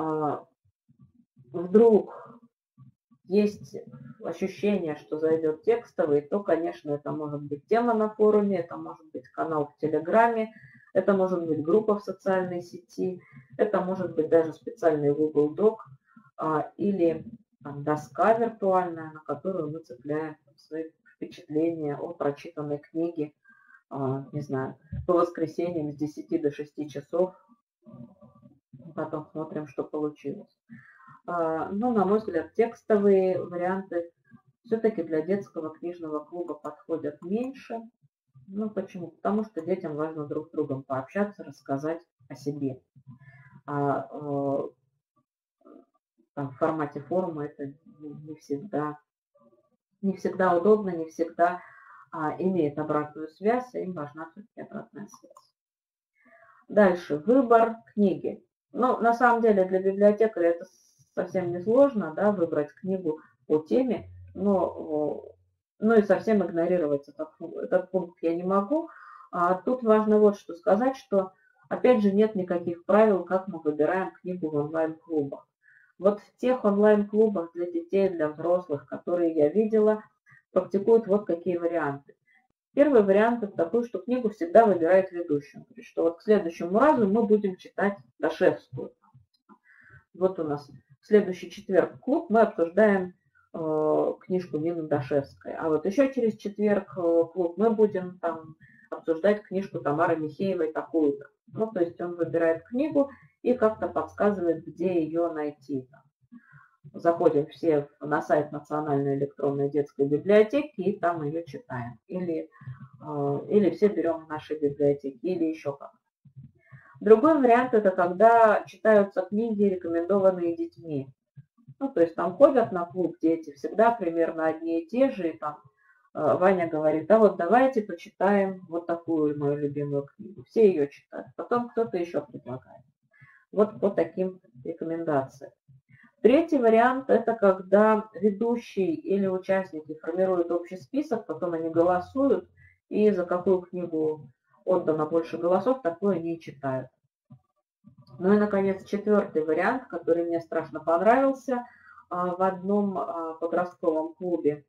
[SPEAKER 1] вдруг есть ощущение, что зайдет текстовый, то, конечно, это может быть тема на форуме, это может быть канал в Телеграме, это может быть группа в социальной сети, это может быть даже специальный Google Doc или там, доска виртуальная, на которую мы цепляем свои впечатления о прочитанной книге, не знаю, по воскресеньям с 10 до 6 часов. Потом смотрим, что получилось. Но, на мой взгляд, текстовые варианты все-таки для детского книжного клуба подходят меньше. Ну, почему? Потому что детям важно друг с другом пообщаться, рассказать о себе. Там, в формате форума это не всегда удобно, не всегда имеет обратную связь, а им важна все-таки обратная связь. Дальше, выбор книги. Ну, на самом деле, для библиотекаря это совсем не сложно, да, выбрать книгу по теме, но и совсем игнорировать этот пункт я не могу. Тут важно вот что сказать, что, опять же, нет никаких правил, как мы выбираем книгу в онлайн-клубах. Вот в тех онлайн-клубах для детей, для взрослых, которые я видела, практикуют вот какие варианты. Первый вариант это такой, что книгу всегда выбирает ведущий. То есть, что вот к следующему разу мы будем читать Дашевскую. Вот у нас в следующий четверг клуб мы обсуждаем книжку Нины Дашевской. А вот еще через четверг клуб мы будем там обсуждать книжку Тамары Михеевой такую-то. Ну, то есть он выбирает книгу и как-то подсказывает, где ее найти. Заходим все на сайт Национальной электронной детской библиотеки и там ее читаем. Или все берем в нашей библиотеке, или еще как. Другой вариант это когда читаются книги, рекомендованные детьми. Ну, то есть там ходят на клуб дети, всегда примерно одни и те же, и там Ваня говорит, вот давайте почитаем вот такую мою любимую книгу. Все ее читают, потом кто-то еще предлагает. Вот по таким рекомендациям. Третий вариант это когда ведущий или участники формируют общий список, потом они голосуют, и за какую книгу отдано больше голосов, такое они и читают. Ну и, наконец, четвертый вариант, который мне страшно понравился. В одном подростковом клубе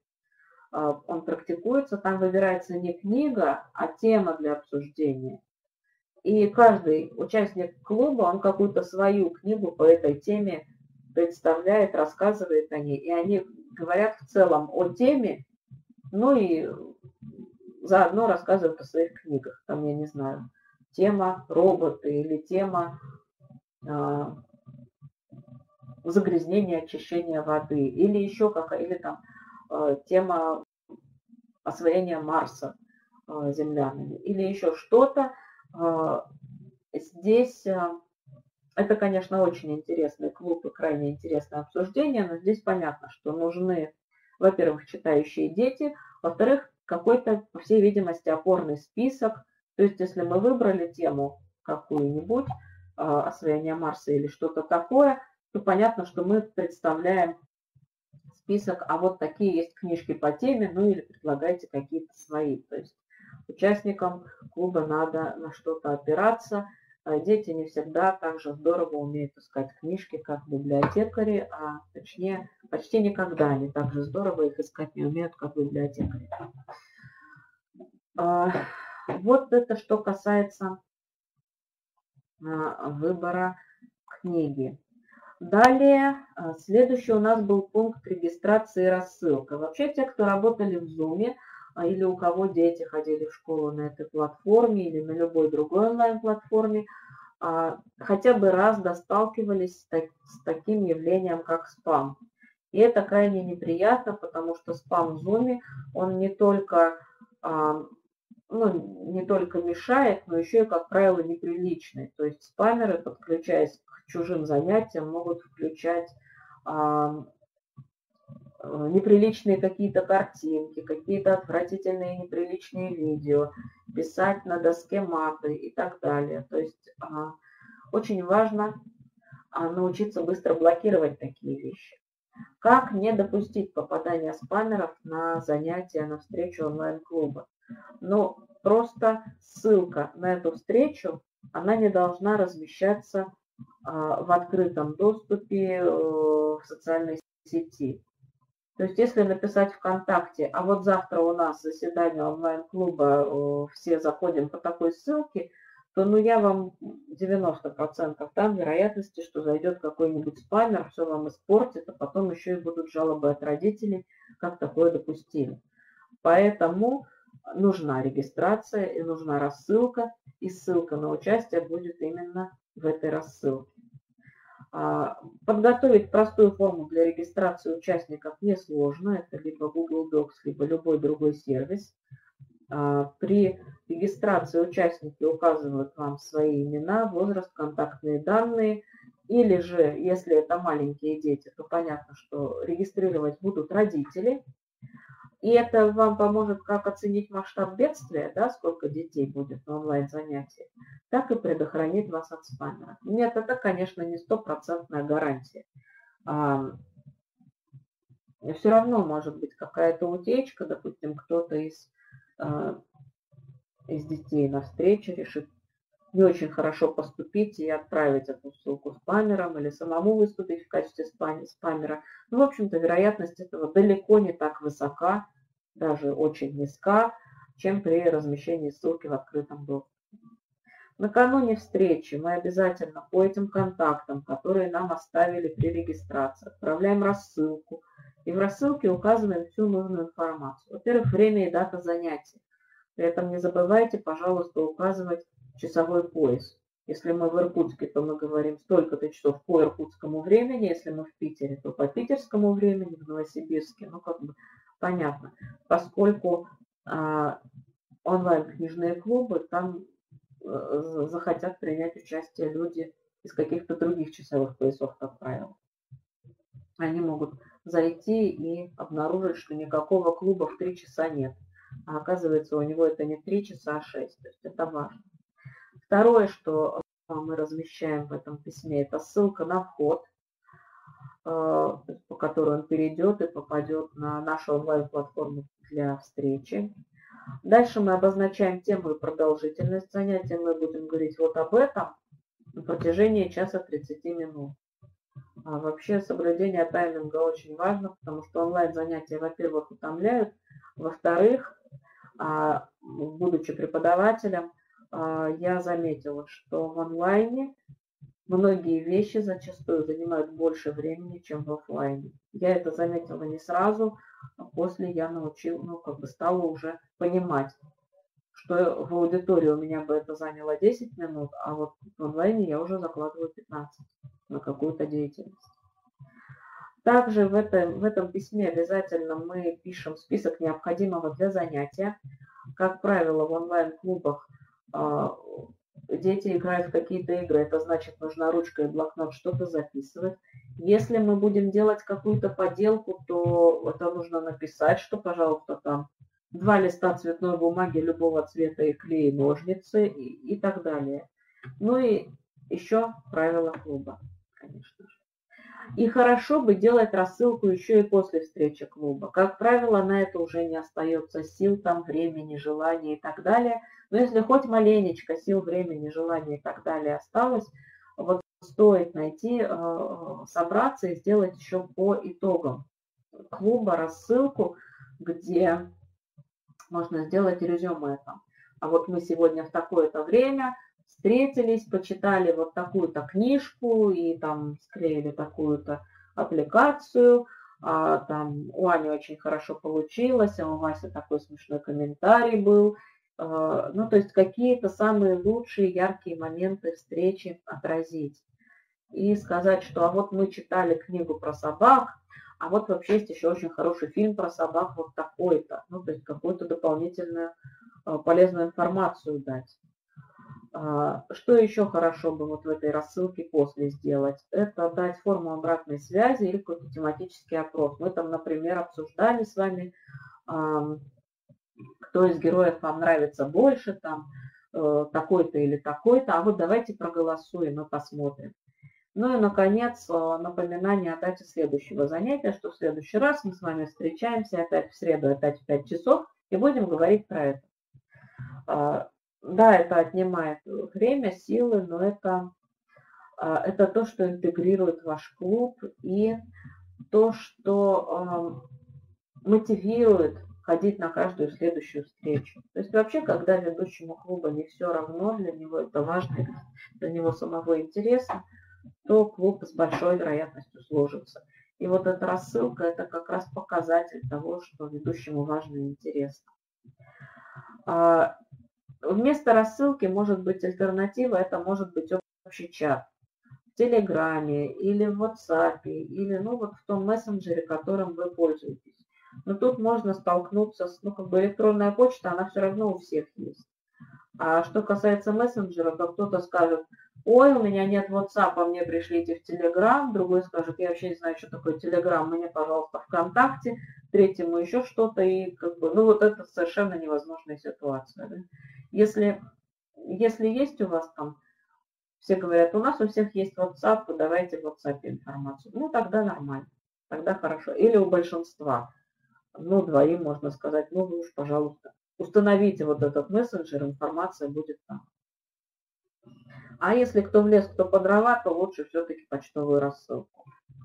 [SPEAKER 1] он практикуется. Там выбирается не книга, а тема для обсуждения. И каждый участник клуба, он какую-то свою книгу по этой теме представляет, рассказывает о ней. И они говорят в целом о теме, ну и заодно рассказывают о своих книгах. Там, я не знаю, тема роботы или тема загрязнения, очищения воды, или еще какая, или там тема освоения Марса землянами, или еще что-то. Здесь это, конечно, очень интересный клуб и крайне интересное обсуждение, но здесь понятно, что нужны, во-первых, читающие дети, во-вторых, какой-то, по всей видимости, опорный список. То есть, если мы выбрали тему какую-нибудь, освоение Марса или что-то такое, то понятно, что мы представляем список, а вот такие есть книжки по теме, ну или предлагайте какие-то свои. То есть участникам клуба надо на что-то опираться. Дети не всегда так же здорово умеют искать книжки, как библиотекари, а точнее, почти никогда они так же здорово их искать не умеют, как библиотекари. Вот это что касается выбора книги. Далее, следующий у нас был пункт регистрации и рассылка. Вообще, те, кто работали в Zoom, или у кого дети ходили в школу на этой платформе или на любой другой онлайн-платформе, хотя бы раз сталкивались с таким явлением, как спам. И это крайне неприятно, потому что спам в Zoom, он не только мешает, но еще и, как правило, неприличный. То есть спамеры, подключаясь к чужим занятиям, могут включать неприличные какие-то картинки, какие-то отвратительные неприличные видео, писать на доске маты и так далее. То есть очень важно научиться быстро блокировать такие вещи. Как не допустить попадания спамеров на занятия, на встречу онлайн-клуба? Но просто ссылка на эту встречу, она не должна размещаться в открытом доступе в социальной сети. То есть если написать ВКонтакте, а вот завтра у нас заседание онлайн-клуба, все заходим по такой ссылке, то я вам 90% дам вероятности, что зайдет какой-нибудь спамер, все вам испортит, а потом еще и будут жалобы от родителей, как такое допустили. Поэтому нужна регистрация и нужна рассылка, и ссылка на участие будет именно в этой рассылке. Подготовить простую форму для регистрации участников несложно. Это либо Google Docs, либо любой другой сервис. При регистрации участники указывают вам свои имена, возраст, контактные данные. Или же, если это маленькие дети, то понятно, что регистрировать будут родители. И это вам поможет как оценить масштаб бедствия, да, сколько детей будет на онлайн-занятии, так и предохранит вас от спамера. Нет, это, конечно, не стопроцентная гарантия. Все равно может быть какая-то утечка, допустим, кто-то из детей на встрече решит не очень хорошо поступить и отправить эту ссылку спамером или самому выступить в качестве спамера. В общем-то, вероятность этого далеко не так высока, даже очень низка, чем при размещении ссылки в открытом доступе. Накануне встречи мы обязательно по этим контактам, которые нам оставили при регистрации, отправляем рассылку. И в рассылке указываем всю нужную информацию. Во-первых, время и дата занятий. При этом не забывайте, пожалуйста, указывать часовой пояс. Если мы в Иркутске, то мы говорим столько-то часов по иркутскому времени. Если мы в Питере, то по питерскому времени, в Новосибирске. Понятно. Поскольку онлайн-книжные клубы, там захотят принять участие люди из каких-то других часовых поясов, как правило. Они могут зайти и обнаружить, что никакого клуба в 3 часа нет. А оказывается, у него это не 3 часа, а 6. То есть это важно. Второе, что мы размещаем в этом письме, это ссылка на вход, по которой он перейдет и попадет на нашу онлайн-платформу для встречи. Дальше мы обозначаем тему и продолжительность занятия. Мы будем говорить вот об этом на протяжении часа 30 минут. Вообще соблюдение тайминга очень важно, потому что онлайн-занятия, во-первых, утомляют, во-вторых, будучи преподавателем, я заметила, что в онлайне многие вещи зачастую занимают больше времени, чем в офлайне. Я это заметила не сразу, а после я стала уже понимать, что в аудитории у меня бы это заняло 10 минут, а вот в онлайне я уже закладываю 15 на какую-то деятельность. Также в этом письме обязательно мы пишем список необходимого для занятия. Как правило, в онлайн-клубах а, дети играют в какие-то игры, это значит, нужна ручка и блокнот что-то записывать. Если мы будем делать какую-то поделку, то это нужно написать, что, пожалуйста, там 2 листа цветной бумаги любого цвета и клей, ножницы и так далее. Ну и еще правила клуба, конечно же. И хорошо бы делать рассылку еще и после встречи клуба. Как правило, на это уже не остается сил, там, времени, желания и так далее. Но если хоть маленечко сил, времени, желания и так далее осталось, вот стоит найти, собраться и сделать еще по итогам клуба рассылку, где можно сделать резюме там. А вот мы сегодня в такое-то время встретились, почитали вот такую-то книжку и там склеили такую-то аппликацию, а там у Ани очень хорошо получилось, а у Васи такой смешной комментарий был. Ну, то есть какие-то самые лучшие, яркие моменты встречи отразить. И сказать, что а вот мы читали книгу про собак, а вот вообще есть еще очень хороший фильм про собак вот такой-то. Ну, то есть какую-то дополнительную полезную информацию дать. Что еще хорошо бы вот в этой рассылке после сделать? Это дать форму обратной связи или какой-то тематический опрос. Мы там, например, обсуждали с вами, кто из героев вам нравится больше, там, такой-то или такой-то, а вот давайте проголосуем и посмотрим. Ну и, наконец, напоминание о дате следующего занятия, что в следующий раз мы с вами встречаемся опять в среду, опять в 5 часов, и будем говорить про это. Да, это отнимает время, силы, но это то, что интегрирует ваш клуб и то, что мотивирует ходить на каждую следующую встречу. То есть вообще, когда ведущему клуба не все равно, для него это важно, для него самого интересно, то клуб с большой вероятностью сложится. И вот эта рассылка – это как раз показатель того, что ведущему важно и интересно. Вместо рассылки может быть альтернатива, это может быть общий чат в Телеграме или в WhatsApp, или вот в том мессенджере, которым вы пользуетесь. Но тут можно столкнуться с, электронная почта, она все равно у всех есть. А что касается мессенджера, то кто-то скажет, ой, у меня нет WhatsApp, мне пришлите в Telegram, другой скажет, я вообще не знаю, что такое Telegram, мне, пожалуйста, ВКонтакте, третьему еще что-то, и это совершенно невозможная ситуация. Да? Если есть у вас там, все говорят, у нас у всех есть WhatsApp, давайте в WhatsApp информацию. Тогда нормально, тогда хорошо. Или у большинства, двоим можно сказать, вы уж, пожалуйста, установите вот этот мессенджер, информация будет там. А если кто в лес, кто по дрова, то лучше все-таки почтовую рассылку.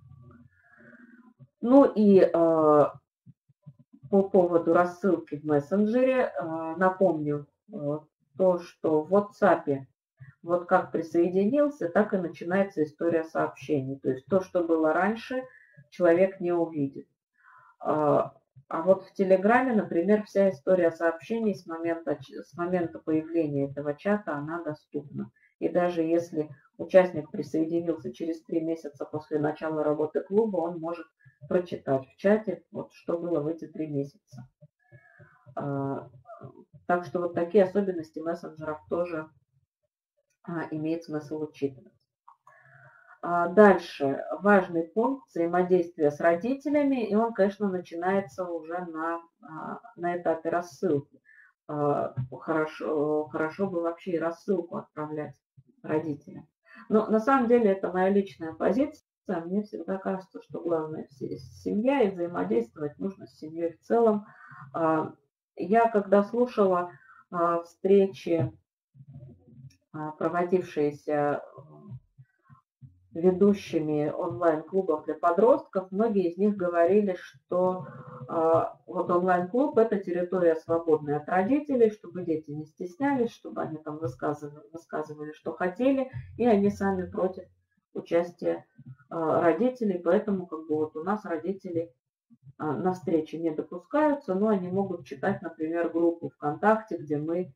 [SPEAKER 1] По поводу рассылки в мессенджере напомню то, что в WhatsApp вот как присоединился, так и начинается история сообщений. То есть то, что было раньше, человек не увидит. А вот в Телеграме, например, вся история сообщений с момента появления этого чата, она доступна. И даже если участник присоединился через 3 месяца после начала работы клуба, он может прочитать в чате, что было в эти 3 месяца. Так что вот такие особенности мессенджеров тоже имеет смысл учитывать. Дальше важный пункт взаимодействия с родителями, и он, конечно, начинается уже на этапе рассылки. Хорошо бы вообще и рассылку отправлять родителям. Но на самом деле это моя личная позиция. Мне всегда кажется, что главное семья, и взаимодействовать нужно с семьей в целом. Я когда слушала встречи, проводившиеся ведущими онлайн-клубов для подростков, многие из них говорили, что вот онлайн-клуб – это территория, свободная от родителей, чтобы дети не стеснялись, чтобы они там высказывали, что хотели, и они сами против участия родителей, поэтому у нас родители на встречи не допускаются, но они могут читать, например, группу ВКонтакте, где мы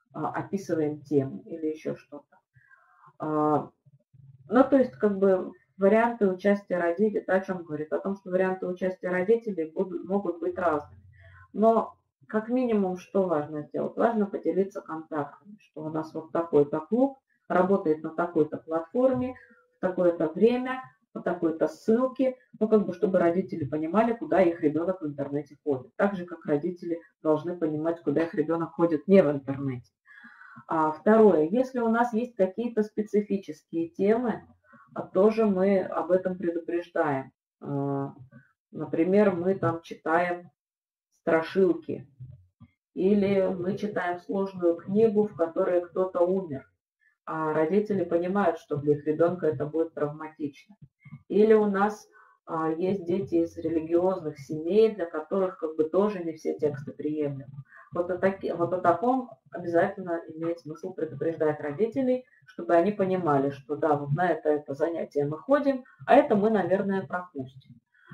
[SPEAKER 1] описываем темы или еще что-то. То есть, варианты участия родителей, это о чем говорит? О том, что варианты участия родителей могут быть разными. Но как минимум, что важно сделать? Важно поделиться контактами, что у нас вот такой-то клуб работает на такой-то платформе, в такое-то время, по такой-то ссылке, ну, как бы, чтобы родители понимали, куда их ребенок в интернете ходит. Так же, как родители должны понимать, куда их ребенок ходит не в интернете. Второе, если у нас есть какие-то специфические темы, тоже мы об этом предупреждаем. Например, мы там читаем страшилки, или мы читаем сложную книгу, в которой кто-то умер, а родители понимают, что для их ребенка это будет травматично. Или у нас есть дети из религиозных семей, для которых как бы тоже не все тексты приемлемы. Вот о таком обязательно имеет смысл предупреждать родителей, чтобы они понимали, что да, вот на это занятие мы ходим, а это мы, наверное, пропустим.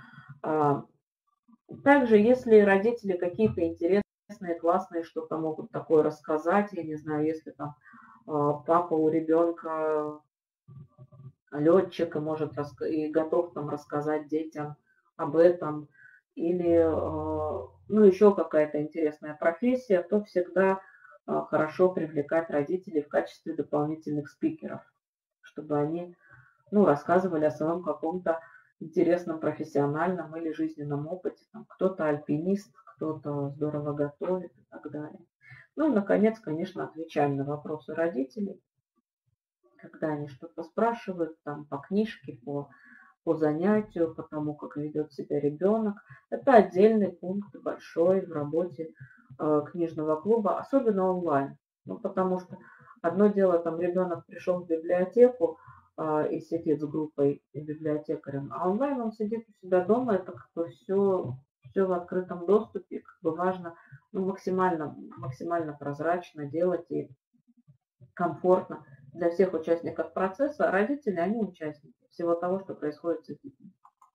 [SPEAKER 1] Также, если родители какие-то интересные, классные что-то могут такое рассказать, я не знаю, если там папа у ребенка летчик и может и готов там рассказать детям об этом, или ну, еще какая-то интересная профессия, то всегда хорошо привлекать родителей в качестве дополнительных спикеров, чтобы они рассказывали о своем каком-то интересном профессиональном или жизненном опыте. Кто-то альпинист, кто-то здорово готовит и так далее. Ну и, наконец, конечно, отвечаем на вопросы родителей, когда они что-то спрашивают, там, по книжке, по занятию, по тому, как ведет себя ребенок. Это отдельный пункт большой в работе книжного клуба, особенно онлайн. Ну, потому что одно дело, там ребенок пришел в библиотеку и сидит с группой и библиотекарем, а онлайн он сидит у себя дома, это как бы все в открытом доступе, как бы важно максимально прозрачно делать и комфортно для всех участников процесса. Родители, они участники всего того, что происходит с детьми.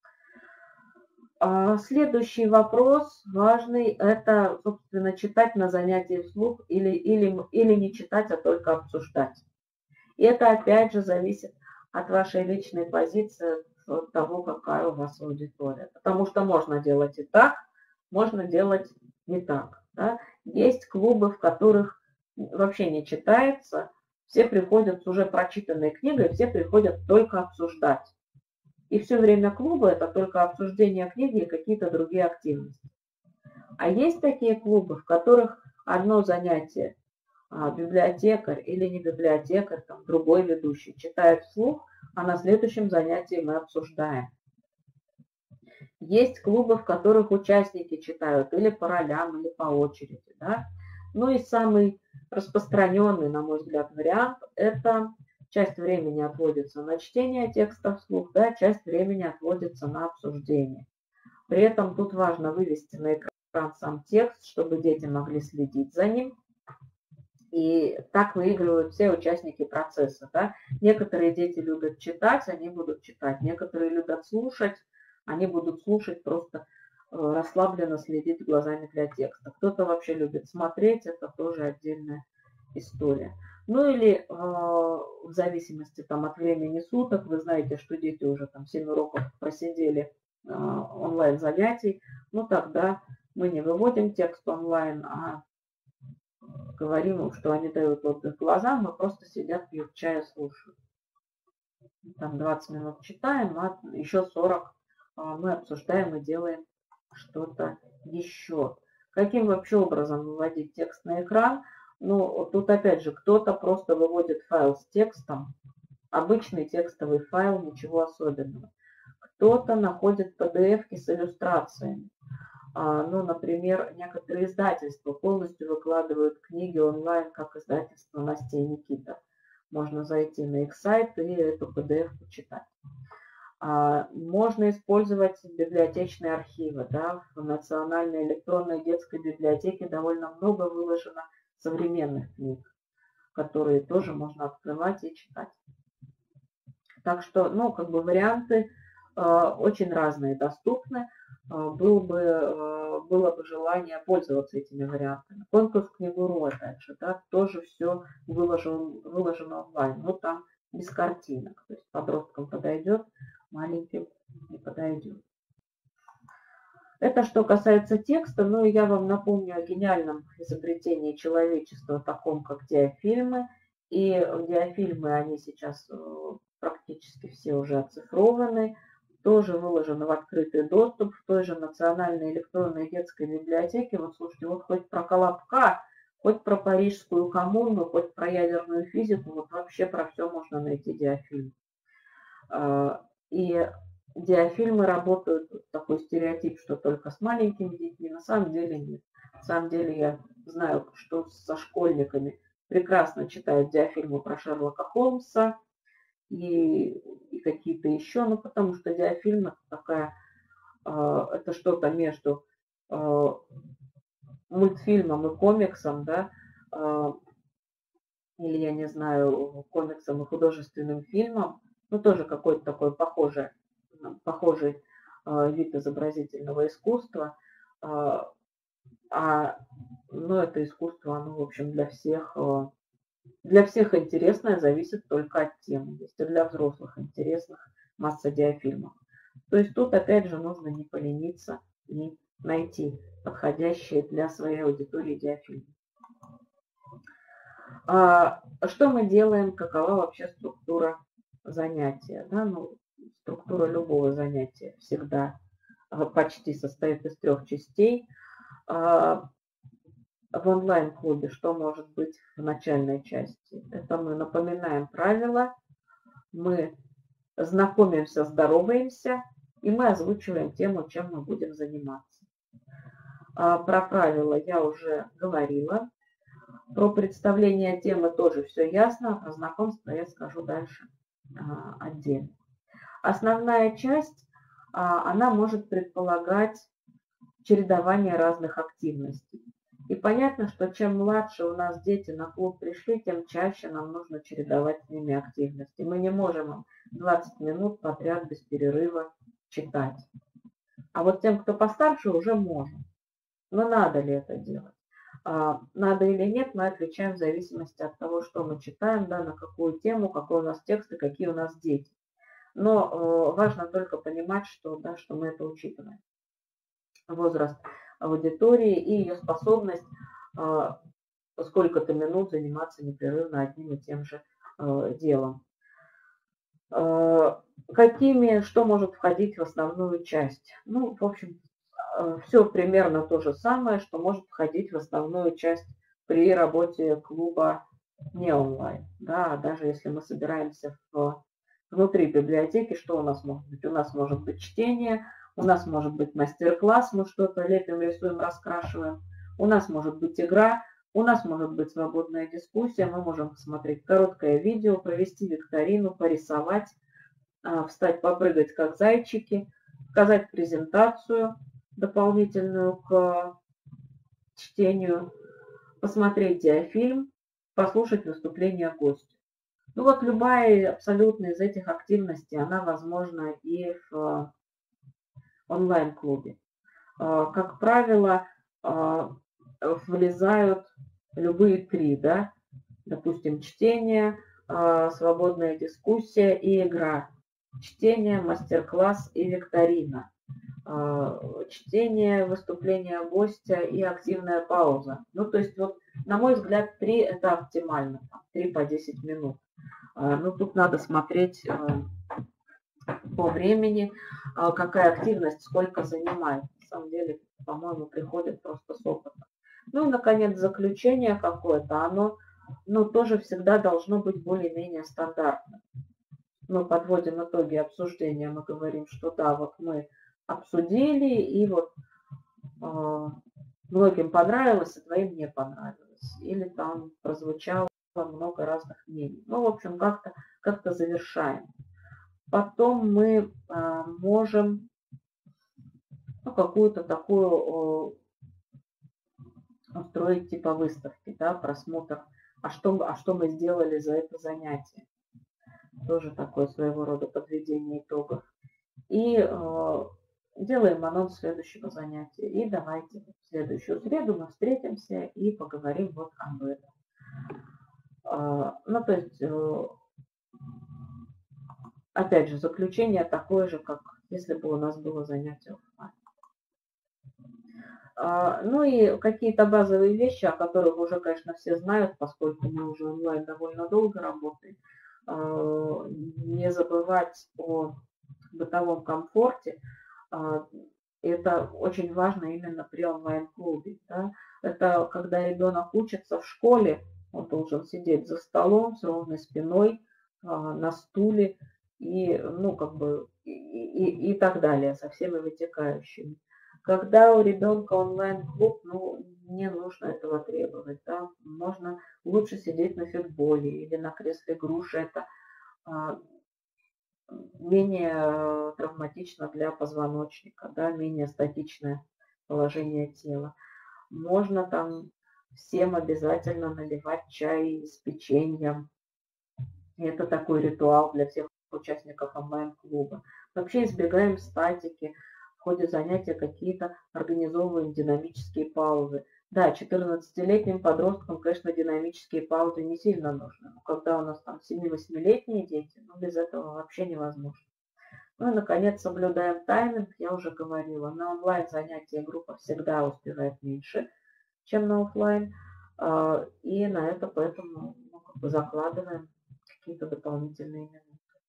[SPEAKER 1] Следующий вопрос важный, это, собственно, читать на занятии вслух или не читать, а только обсуждать. И это, опять же, зависит от вашей личной позиции, от того, какая у вас аудитория. Потому что можно делать и так, можно делать не так. Да? Есть клубы, в которых вообще не читается, все приходят с уже прочитанной книгой, все приходят только обсуждать. И все время клуба это только обсуждение книги и какие-то другие активности. А есть такие клубы, в которых одно занятие библиотекарь или не библиотекарь, там, другой ведущий читает вслух, а на следующем занятии мы обсуждаем. Есть клубы, в которых участники читают или по ролям, или по очереди. Да? Ну и самый распространенный, на мой взгляд, вариант – это часть времени отводится на чтение текста вслух, да, часть времени отводится на обсуждение. При этом тут важно вывести на экран сам текст, чтобы дети могли следить за ним. И так выигрывают все участники процесса. Да? Некоторые дети любят читать, они будут читать. Некоторые любят слушать, они будут слушать, просто расслабленно следить глазами для текста. Кто-то вообще любит смотреть, это тоже отдельная история. Ну или в зависимости там, от времени суток, вы знаете, что дети уже там 7 уроков просидели онлайн занятий, ну тогда мы не выводим текст онлайн, а говорим им, что они дают отдых глазам, мы просто сидят, пьют чай, слушают. Там 20 минут читаем, а еще 40 мы обсуждаем и делаем что-то еще. Каким вообще образом выводить текст на экран? Ну, тут опять же, кто-то просто выводит файл с текстом, обычный текстовый файл, ничего особенного. Кто-то находит PDF-ки с иллюстрациями. Ну, например, некоторые издательства полностью выкладывают книги онлайн, как издательство Настя и Никита. Можно зайти на их сайт и эту PDF почитать. Можно использовать библиотечные архивы. Да? В Национальной электронной детской библиотеке довольно много выложено современных книг, которые тоже можно открывать и читать. Так что, ну, как бы варианты очень разные доступны. Было бы желание пользоваться этими вариантами. Конкурс Книгу.ру, опять же, да, тоже все выложено онлайн, но там без картинок. То есть подросткам подойдет, маленьким не подойдет. Это что касается текста, ну и я вам напомню о гениальном изобретении человечества, таком как диафильмы. И диафильмы, они сейчас практически все уже оцифрованы, тоже выложены в открытый доступ в той же Национальной электронной детской библиотеке. Вот слушайте, вот хоть про Колобка, хоть про Парижскую коммуну, хоть про ядерную физику, вот вообще про все можно найти диафильм. И диафильмы работают, такой стереотип, что только с маленькими детьми. На самом деле нет. На самом деле я знаю, что со школьниками прекрасно читают диафильмы про Шерлока Холмса и какие-то еще, ну потому что диафильм это такая, это что-то между мультфильмом и комиксом, да, или я не знаю, комиксом и художественным фильмом, ну тоже какой-то такой похожий вид изобразительного искусства. Но это искусство, оно, в общем, для всех интересное, зависит только от темы. Есть и для взрослых интересных масса диафильмов. То есть тут, опять же, нужно не полениться и найти подходящие для своей аудитории диафильмы. Что мы делаем, какова вообще структура занятия? Да? Ну, структура любого занятия всегда почти состоит из 3 частей. В онлайн-клубе что может быть в начальной части? Это мы напоминаем правила, мы знакомимся, здороваемся, и мы озвучиваем тему, чем мы будем заниматься. Про правила я уже говорила. Про представление темы тоже все ясно. Про знакомство я скажу дальше отдельно. Основная часть, она может предполагать чередование разных активностей. И понятно, что чем младше у нас дети на клуб пришли, тем чаще нам нужно чередовать с ними активности. Мы не можем им 20 минут подряд без перерыва читать. А вот тем, кто постарше, уже можем. Но надо ли это делать? Надо или нет, мы отвечаем в зависимости от того, что мы читаем, да, на какую тему, какой у нас текст и какие у нас дети. Но важно только понимать, что мы это учитываем. Возраст аудитории и ее способность сколько-то минут заниматься непрерывно одним и тем же делом. Что может входить в основную часть? Ну, в общем, все примерно то же самое, что может входить в основную часть при работе клуба не онлайн. Да, даже если мы собираемся внутри библиотеки, что у нас может быть? У нас может быть чтение, у нас может быть мастер-класс, мы что-то лепим, рисуем, раскрашиваем. У нас может быть игра, у нас может быть свободная дискуссия, мы можем посмотреть короткое видео, провести викторину, порисовать, встать, попрыгать как зайчики, показать презентацию дополнительную к чтению, посмотреть диафильм, послушать выступление гостя. Ну вот любая абсолютно из этих активностей, она возможна и в онлайн-клубе. Как правило, влезают любые 3, да, допустим, чтение, свободная дискуссия и игра. Чтение, мастер-класс и викторина. Чтение, выступление гостя и активная пауза. Ну, то есть, вот, на мой взгляд, 3 это оптимально, 3 по 10 минут. Ну, тут надо смотреть по времени, какая активность, сколько занимает. На самом деле, по-моему, приходит просто с опытом. Ну и, наконец, заключение какое-то, оно, тоже всегда должно быть более-менее стандартным. Мы подводим итоги обсуждения, мы говорим, что да, вот мы обсудили, и вот многим понравилось, а твоим не понравилось. Или там прозвучало много разных мнений. Ну, в общем, как-то завершаем. Потом мы можем какую-то такую устроить типа выставки, да, просмотр, а что мы сделали за это занятие. Тоже такое своего рода подведение итогов. И делаем анонс следующего занятия. И давайте в следующую среду мы встретимся и поговорим вот об этом. Ну, то есть Опять же, заключение такое же, как если бы у нас было занятие оффлайн. Ну и какие-то базовые вещи, о которых уже, конечно, все знают, поскольку мы уже онлайн довольно долго работаем. Не забывать о бытовом комфорте. Это очень важно именно при онлайн-клубе. Да? Это когда ребенок учится в школе, он должен сидеть за столом с ровной спиной, на стуле и, ну, как бы, и так далее, со всеми вытекающими. Когда у ребенка онлайн-клуб, ну, не нужно этого требовать. Да? Можно лучше сидеть на фитболе или на кресле груши. Это менее травматично для позвоночника, да, менее статичное положение тела. Можно там всем обязательно наливать чай с печеньем. Это такой ритуал для всех участников онлайн-клуба. Вообще избегаем статики. В ходе занятия какие-то организовываем динамические паузы. Да, 14-летним подросткам, конечно, динамические паузы не сильно нужны. Но когда у нас там 7-8-летние дети, ну, без этого вообще невозможно. Ну и, наконец, соблюдаем тайминг. Я уже говорила, на онлайн занятия группа всегда успевает меньше, чем на офлайн. И на это поэтому, ну, как бы закладываем какие-то дополнительные минуты.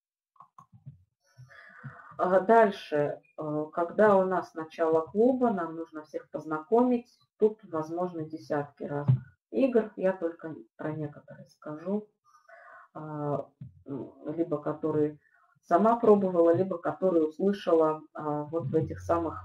[SPEAKER 1] Дальше, когда у нас начало клуба, нам нужно всех познакомить. Тут возможны десятки разных игр. Я только про некоторые скажу. Либо которые сама пробовала, либо которые услышала вот в этих самых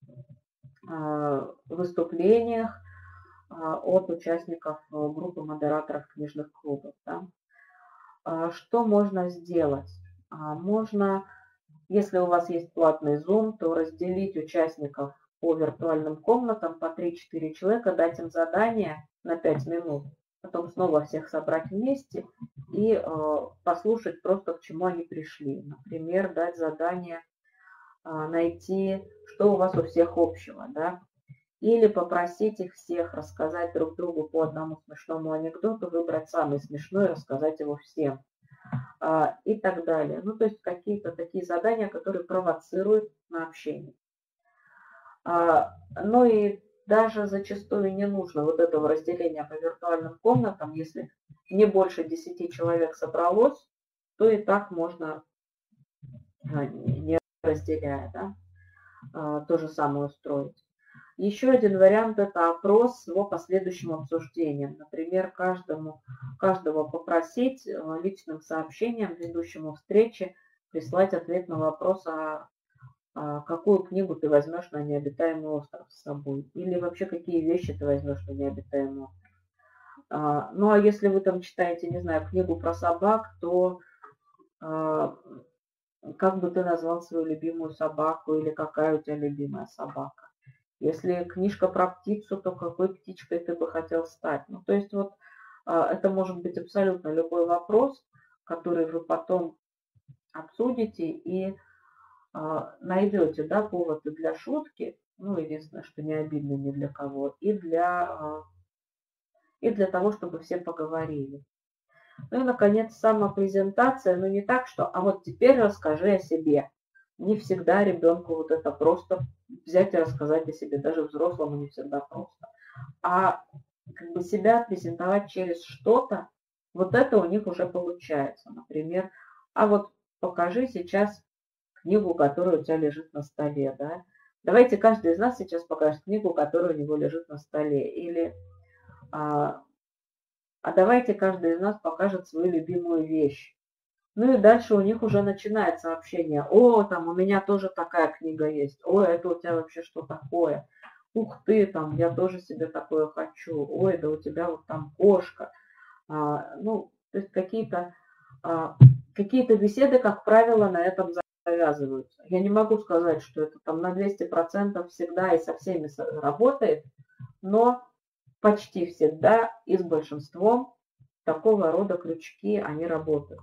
[SPEAKER 1] выступлениях от участников группы модераторов книжных клубов. Да. Что можно сделать? Можно, если у вас есть платный Zoom, то разделить участников по виртуальным комнатам по 3-4 человека, дать им задание на 5 минут, потом снова всех собрать вместе и послушать просто, к чему они пришли. Например, дать задание найти, что у вас у всех общего, да, или попросить их всех рассказать друг другу по одному смешному анекдоту, выбрать самый смешной и рассказать его всем. И так далее. Ну, то есть какие-то такие задания, которые провоцируют на общение. Ну и даже зачастую не нужно вот этого разделения по виртуальным комнатам. Если не больше 10 человек собралось, то и так можно, не разделяя, да, то же самое устроить. Еще один вариант – это опрос с его последующим обсуждением. Например, каждого попросить личным сообщением ведущему встречи прислать ответ на вопрос, какую книгу ты возьмешь на необитаемый остров с собой, или вообще какие вещи ты возьмешь на необитаемый остров. Ну а если вы там читаете, не знаю, книгу про собак, то как бы ты назвал свою любимую собаку или какая у тебя любимая собака? Если книжка про птицу, то какой птичкой ты бы хотел стать? Ну, то есть вот это может быть абсолютно любой вопрос, который вы потом обсудите и найдете, да, поводы для шутки, ну, единственное, что не обидно ни для кого, и для того, чтобы все поговорили. Ну и, наконец, самопрезентация, но не так, что, а вот теперь расскажи о себе. Не всегда ребенку вот это просто взять и рассказать о себе, даже взрослому не всегда просто. А как бы себя презентовать через что-то, вот это у них уже получается. Например, а вот покажи сейчас книгу, которая у тебя лежит на столе, да. Давайте каждый из нас сейчас покажет книгу, которая у него лежит на столе. Или давайте каждый из нас покажет свою любимую вещь. Ну и дальше у них уже начинается общение. О, там у меня тоже такая книга есть. Ой, это у тебя вообще что такое? Ух ты, там, я тоже себе такое хочу. Ой, да у тебя вот там кошка. Ну, то есть какие-то беседы, как правило, на этом завязываются. Я не могу сказать, что это там на 200% всегда и со всеми работает, но почти всегда и с большинством такого рода крючки, они работают.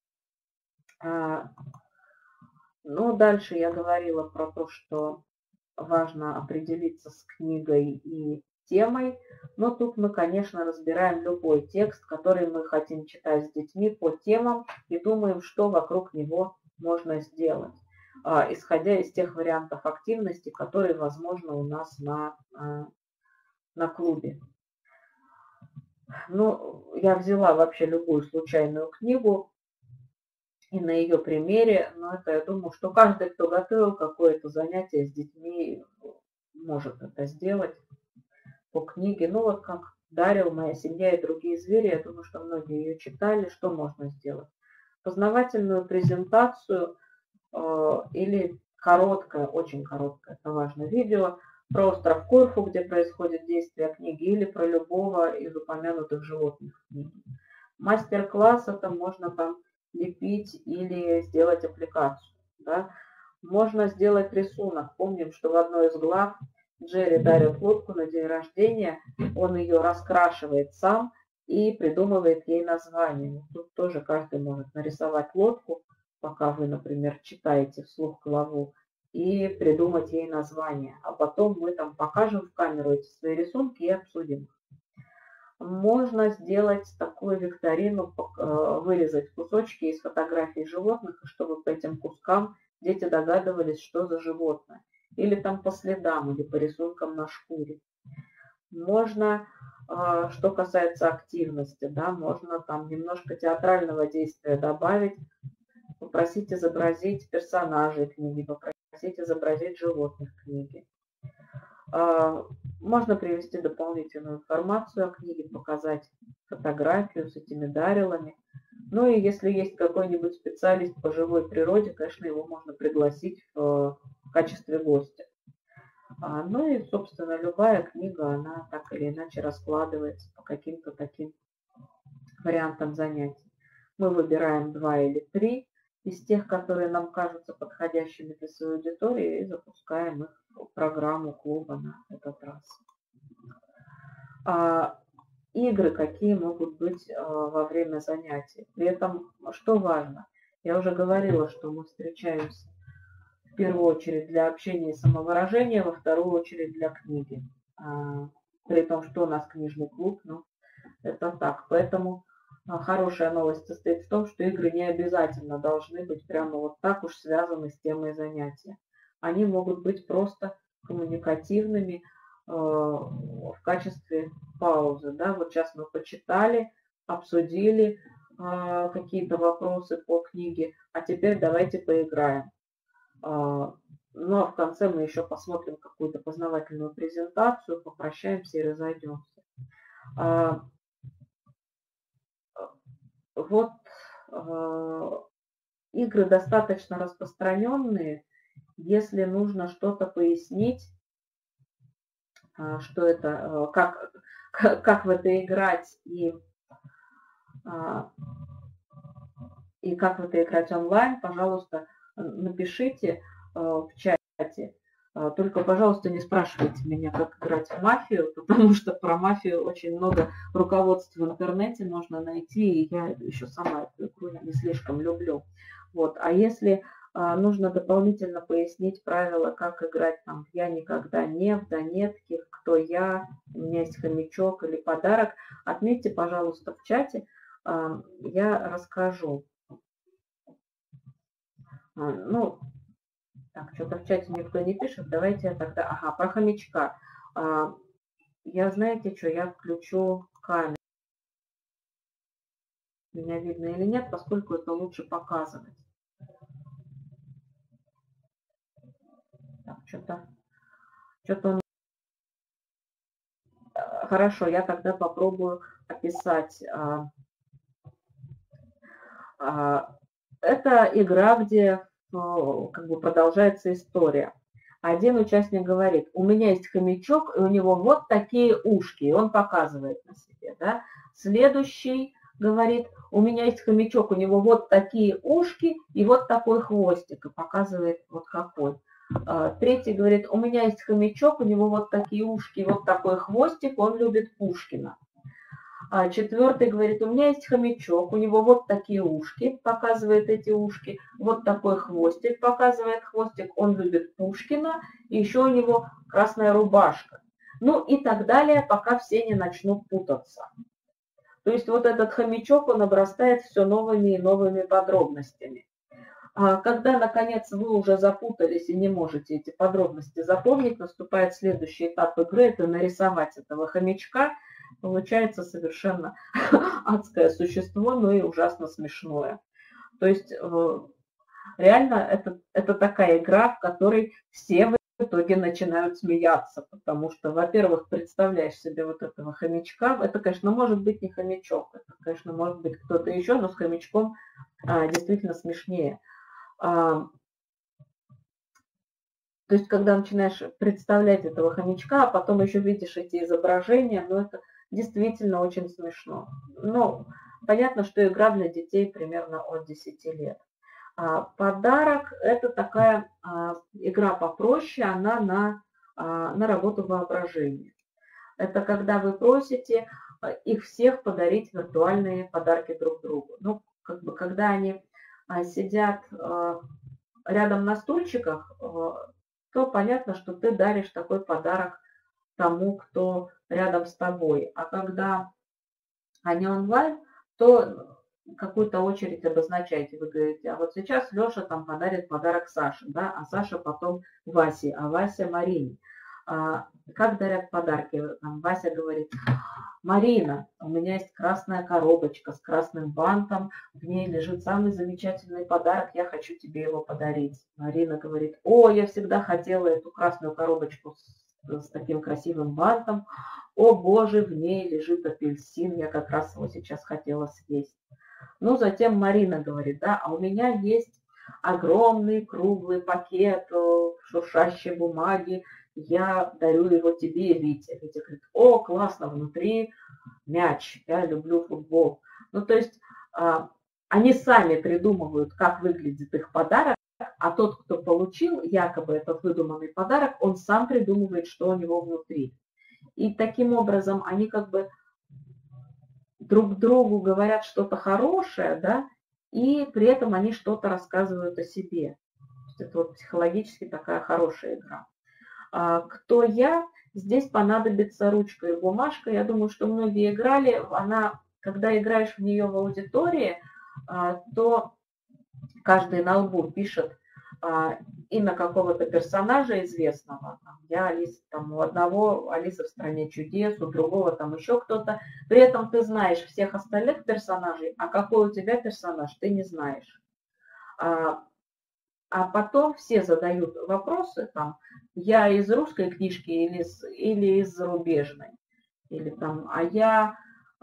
[SPEAKER 1] Ну, дальше я говорила про то, что важно определиться с книгой и темой, но тут мы, конечно, разбираем любой текст, который мы хотим читать с детьми по темам и думаем, что вокруг него можно сделать, исходя из тех вариантов активности, которые возможны у нас на клубе. Ну, я взяла вообще любую случайную книгу и на ее примере, но это, я думаю, что каждый, кто готовил какое-то занятие с детьми, может это сделать по книге. Ну, вот как Дарил, «Моя семья и другие звери», я думаю, что многие ее читали. Что можно сделать? Познавательную презентацию или короткое, очень короткое, это важно, видео про остров Корфу, где происходит действие книги, или про любого из упомянутых животных в книге. Мастер-класс — это можно там лепить или сделать аппликацию. Да? Можно сделать рисунок. Помним, что в одной из глав Джерри дарит лодку на день рождения, он ее раскрашивает сам и придумывает ей название. Тут тоже каждый может нарисовать лодку, пока вы, например, читаете вслух главу, и придумать ей название. А потом мы там покажем в камеру эти свои рисунки и обсудим. Можно сделать такую викторину, вырезать кусочки из фотографий животных, чтобы по этим кускам дети догадывались, что за животное. Или там по следам, или по рисункам на шкуре. Можно, что касается активности, да, можно там немножко театрального действия добавить, попросить изобразить персонажей книги, попросить изобразить животных книги. Можно привести дополнительную информацию о книге, показать фотографию с этими дарилами. Ну и если есть какой-нибудь специалист по живой природе, конечно, его можно пригласить в качестве гостя. Ну и, собственно, любая книга, она так или иначе раскладывается по каким-то таким вариантам занятий. Мы выбираем 2 или 3 из тех, которые нам кажутся подходящими для своей аудитории, и запускаем их в программу клуба на этот раз. Игры какие могут быть во время занятий. При этом, что важно, я уже говорила, что мы встречаемся в первую очередь для общения и самовыражения, во вторую очередь для книги. При том, что у нас книжный клуб, ну, это так. Поэтому хорошая новость состоит в том, что игры не обязательно должны быть прямо вот так уж связаны с темой занятия. Они могут быть просто коммуникативными в качестве паузы. Да? Вот сейчас мы почитали, обсудили какие-то вопросы по книге, а теперь давайте поиграем. Ну а в конце мы еще посмотрим какую-то познавательную презентацию, попрощаемся и разойдемся. Вот игры достаточно распространенные, если нужно что-то пояснить, что это, как в это играть и как в это играть онлайн, пожалуйста, напишите в чате. Только, пожалуйста, не спрашивайте меня, как играть в мафию, потому что про мафию очень много руководств в интернете можно найти, и я еще сама эту игру не слишком люблю. Вот. А если нужно дополнительно пояснить правила, как играть там в «Я никогда не», в «Донетке», «Кто я», «У меня есть хомячок» или «Подарок», отметьте, пожалуйста, в чате, я расскажу. Ну, так, что-то в чате никто не пишет. Давайте я тогда... Ага, про хомячка. Я, знаете что, я включу камеру. Меня видно или нет, поскольку это лучше показывать. Так, что-то он... Хорошо, я тогда попробую описать. Это игра, где как бы продолжается история. Один участник говорит: у меня есть хомячок, и у него вот такие ушки, и он показывает на себе. Да? Следующий говорит: у меня есть хомячок, у него вот такие ушки и вот такой хвостик, и показывает вот какой. Третий говорит: у меня есть хомячок, у него вот такие ушки, вот такой хвостик, он любит Пушкина. Четвертый говорит: у меня есть хомячок, у него вот такие ушки, показывает эти ушки, вот такой хвостик, показывает хвостик, он любит Пушкина, и еще у него красная рубашка. Ну и так далее, пока все не начнут путаться. То есть вот этот хомячок, он обрастает все новыми и новыми подробностями. Когда, наконец, вы уже запутались и не можете эти подробности запомнить, наступает следующий этап игры – это нарисовать этого хомячка. Получается совершенно адское существо, но и ужасно смешное. То есть реально это такая игра, в которой все в итоге начинают смеяться, потому что, во-первых, представляешь себе вот этого хомячка. Это, конечно, может быть не хомячок, это, конечно, может быть кто-то еще, но с хомячком действительно смешнее. То есть, когда начинаешь представлять этого хомячка, а потом еще видишь эти изображения, ну, это действительно очень смешно. Но понятно, что игра для детей примерно от 10 лет. Подарок – это такая игра попроще, она на работу воображения. Это когда вы просите их всех подарить виртуальные подарки друг другу. Ну, как бы, когда они сидят рядом на стульчиках, то понятно, что ты даришь такой подарок тому, кто рядом с тобой. А когда они онлайн, то какую-то очередь обозначаете. Вы говорите, а вот сейчас Леша там подарит подарок Саше, да, а Саша потом Васе, а Вася Марине. Как дарят подарки? Там Вася говорит, Марина, у меня есть красная коробочка с красным бантом, в ней лежит самый замечательный подарок, я хочу тебе его подарить. Марина говорит, о, я всегда хотела эту красную коробочку с таким красивым бантом, о боже, в ней лежит апельсин, я как раз его сейчас хотела съесть. Ну, затем Марина говорит, да, а у меня есть огромный круглый пакет шуршащей бумаги, я дарю его тебе, Витя. Витя говорит, о, классно, внутри мяч, я люблю футбол. Ну, то есть они сами придумывают, как выглядит их подарок, а тот, кто получил якобы этот выдуманный подарок, он сам придумывает, что у него внутри. И таким образом они как бы друг другу говорят что-то хорошее, да, и при этом они что-то рассказывают о себе. Это вот психологически такая хорошая игра. Кто я? Здесь понадобится ручка и бумажка. Я думаю, что многие играли. Когда играешь в нее в аудитории, то каждый на лбу пишет имя какого-то персонажа известного. Я Алиса, там у одного Алиса в стране чудес, у другого там еще кто-то. При этом ты знаешь всех остальных персонажей, а какой у тебя персонаж, ты не знаешь. А потом все задают вопросы, там, я из русской книжки или из зарубежной, или там, а я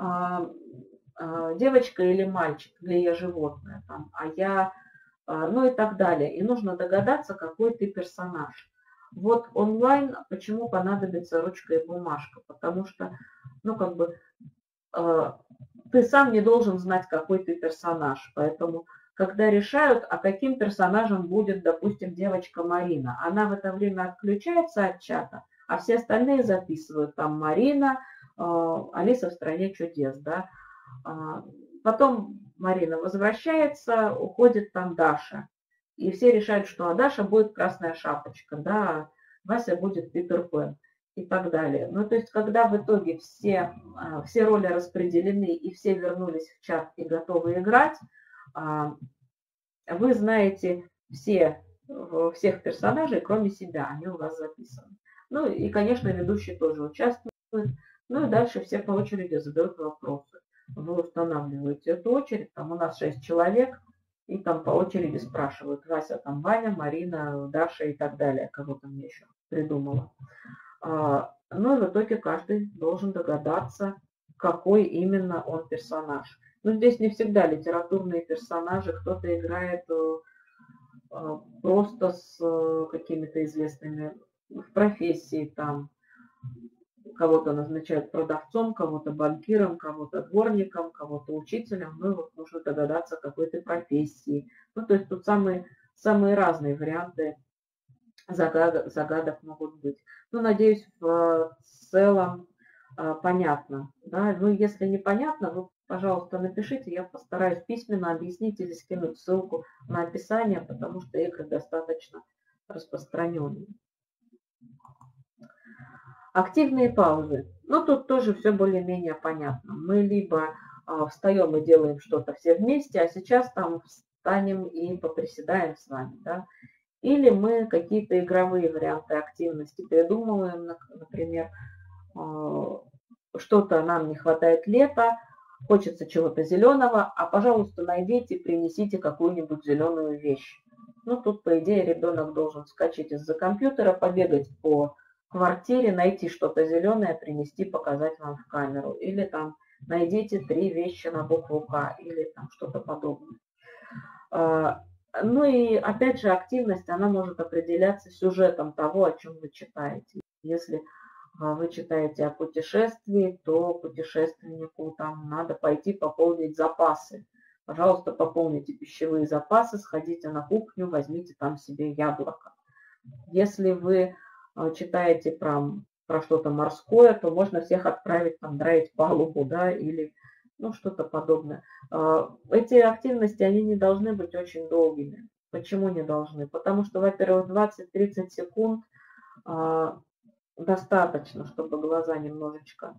[SPEAKER 1] девочка или мальчик, или я животное, там, а я, ну и так далее. И нужно догадаться, какой ты персонаж. Вот онлайн почему понадобится ручка и бумажка, потому что, ну как бы, ты сам не должен знать, какой ты персонаж, поэтому когда решают, а каким персонажем будет, допустим, девочка Марина. Она в это время отключается от чата, а все остальные записывают. Там Марина, Алиса в стране чудес. Да? Потом Марина возвращается, уходит там Даша. И все решают, что Даша будет красная шапочка, да, Вася будет Питер Пен и так далее. Ну, то есть, когда в итоге все роли распределены и все вернулись в чат и готовы играть, вы знаете всех персонажей, кроме себя, они у вас записаны. Ну и, конечно, ведущий тоже участвует. Ну и дальше все по очереди задают вопросы. Вы устанавливаете эту очередь, там у нас 6 человек, и там по очереди спрашивают. Вася, там Ваня, Марина, Даша и так далее. Кого там я еще придумала. Ну и в итоге каждый должен догадаться, какой именно он персонаж. Но здесь не всегда литературные персонажи, кто-то играет просто с какими-то известными в профессии, там кого-то назначают продавцом, кого-то банкиром, кого-то дворником, кого-то учителем. Ну, вот нужно догадаться, какой ты профессии. Ну, то есть тут самые разные варианты загадок могут быть. Ну, надеюсь, в целом понятно. Да? Ну, если непонятно, вы, пожалуйста, напишите, я постараюсь письменно объяснить или скинуть ссылку на описание, потому что игры достаточно распространенные. Активные паузы. Ну, тут тоже все более-менее понятно. Мы либо встаем и делаем что-то все вместе, а сейчас там встанем и поприседаем с вами, да. Или мы какие-то игровые варианты активности придумываем, например, что-то нам не хватает лета, хочется чего-то зеленого, а, пожалуйста, найдите, принесите какую-нибудь зеленую вещь. Ну, тут, по идее, ребенок должен вскочить из-за компьютера, побегать по квартире, найти что-то зеленое, принести, показать вам в камеру. Или там найдите 3 вещи на букву К, или там что-то подобное. Ну и опять же, активность, она может определяться сюжетом того, о чем вы читаете. Если вы читаете о путешествии, то путешественнику там надо пойти пополнить запасы. Пожалуйста, пополните пищевые запасы, сходите на кухню, возьмите там себе яблоко. Если вы читаете про что-то морское, то можно всех отправить там драить палубу, да, или ну, что-то подобное. Эти активности, они не должны быть очень долгими. Почему не должны? Потому что, во-первых, 20-30 секунд достаточно, чтобы глаза немножечко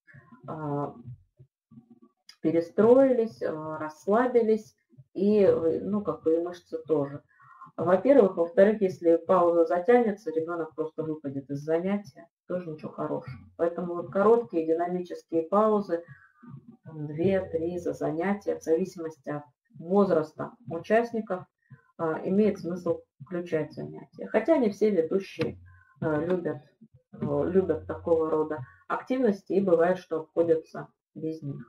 [SPEAKER 1] перестроились, расслабились, и, ну, как бы и мышцы тоже. Во-первых. Во-вторых, если пауза затянется, ребенок просто выпадет из занятия, тоже ничего хорошего. Поэтому вот короткие динамические паузы, 2-3 за занятия, в зависимости от возраста участников, имеет смысл включать занятия. Хотя не все ведущие любят такого рода активности, и бывает, что обходятся без них.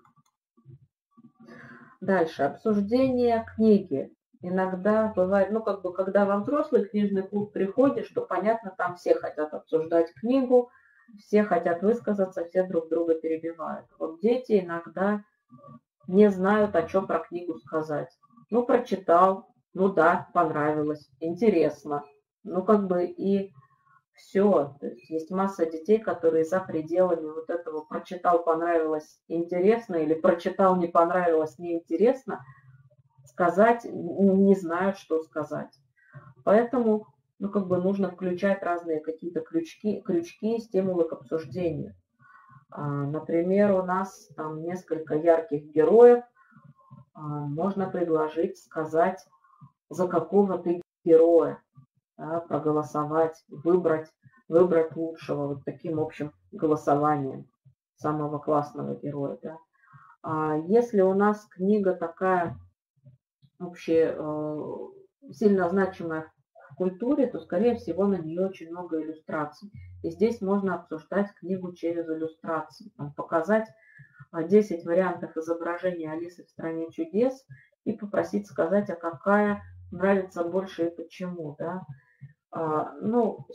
[SPEAKER 1] Дальше. Обсуждение книги. Иногда бывает, ну, как бы, когда во взрослый книжный клуб приходишь, то, понятно, там все хотят обсуждать книгу, все хотят высказаться, все друг друга перебивают. Вот дети иногда не знают, о чем про книгу сказать. Ну, прочитал, ну да, понравилось, интересно. Ну, как бы и все. То есть масса детей, которые за пределами вот этого прочитал, понравилось, интересно, или прочитал, не понравилось, неинтересно, сказать, не знают, что сказать. Поэтому, ну, как бы нужно включать разные какие-то крючки, стимулы к обсуждению. Например, у нас там несколько ярких героев. Можно предложить сказать, за какого ты героя, да, проголосовать, выбрать лучшего, вот таким общим голосованием самого классного героя. Да. Если у нас книга такая вообще сильно значимая в культуре, то, скорее всего, на нее очень много иллюстраций. И здесь можно обсуждать книгу через иллюстрации, там, показать 10 вариантов изображения Алисы в стране чудес и попросить сказать, а какая нравится больше и почему. Да? Ну,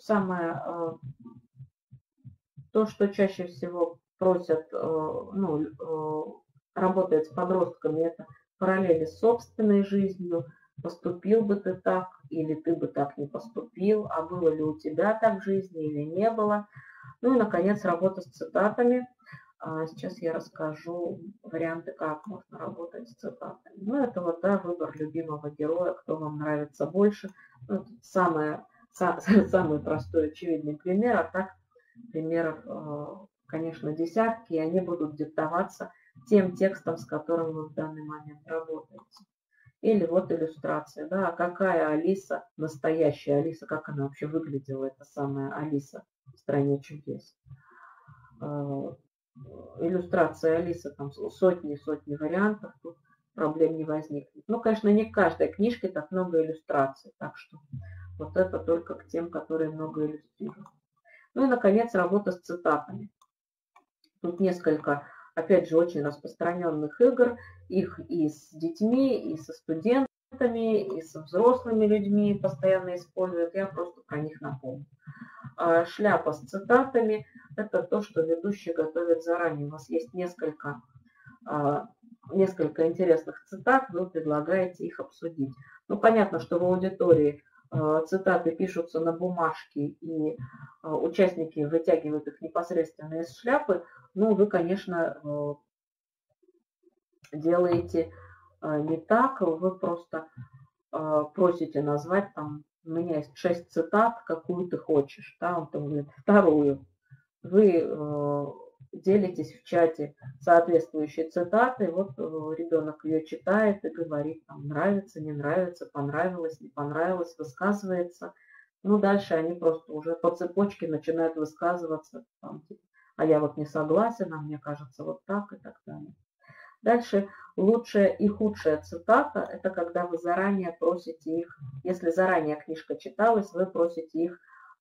[SPEAKER 1] то, что чаще всего просят, работает с подростками, это параллели с собственной жизнью. Поступил бы ты так, или ты бы так не поступил, а было ли у тебя так в жизни или не было. Ну и, наконец, работа с цитатами. Сейчас я расскажу варианты, как можно работать с цитатами. Ну, это вот, да, выбор любимого героя, кто вам нравится больше. Ну, самый простой, очевидный пример, а так примеров, конечно, десятки, и они будут диктоваться тем текстом, с которым вы в данный момент работаете. Или вот иллюстрация, да, какая Алиса, настоящая Алиса, как она вообще выглядела, эта самая Алиса в стране чудес. Иллюстрация Алисы, там сотни вариантов, тут проблем не возникнет. Ну, конечно, не к каждой книжке так много иллюстраций, так что вот это только к тем, которые много иллюстрируют. Ну и, наконец, работа с цитатами. Тут несколько, опять же, очень распространенных игр. Их и с детьми, и со студентами, и со взрослыми людьми постоянно используют. Я просто про них напомню. Шляпа с цитатами – это то, что ведущий готовит заранее. У вас есть несколько интересных цитат, вы предлагаете их обсудить. Ну, понятно, что в аудитории цитаты пишутся на бумажке, и участники вытягивают их непосредственно из шляпы, но вы, конечно, делаете не так, вы просто просите назвать, там, у меня есть 6 цитат, какую ты хочешь, да, он там говорит, вторую. Вы делитесь в чате соответствующей цитатой. Вот ребенок ее читает и говорит, там, нравится, не нравится, понравилось, не понравилось, высказывается. Ну, дальше они просто уже по цепочке начинают высказываться, там, типа, а я вот не согласен, а мне кажется вот так и так далее. Дальше лучшая и худшая цитата – это когда вы заранее просите их, если заранее книжка читалась, вы просите их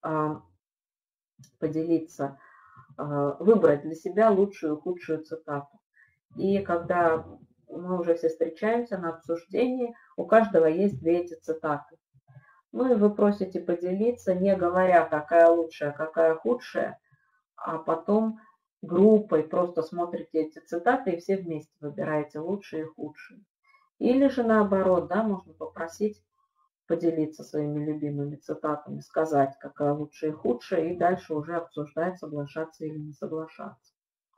[SPEAKER 1] поделиться, выбрать для себя лучшую и худшую цитату. И когда мы уже все встречаемся на обсуждении, у каждого есть две эти цитаты. Ну и вы просите поделиться, не говоря, какая лучшая, какая худшая, а потом группой просто смотрите эти цитаты и все вместе выбираете лучшие и худшие. Или же наоборот, да, можно попросить поделиться своими любимыми цитатами, сказать, какая лучшая и худшая, и дальше уже обсуждать, соглашаться или не соглашаться.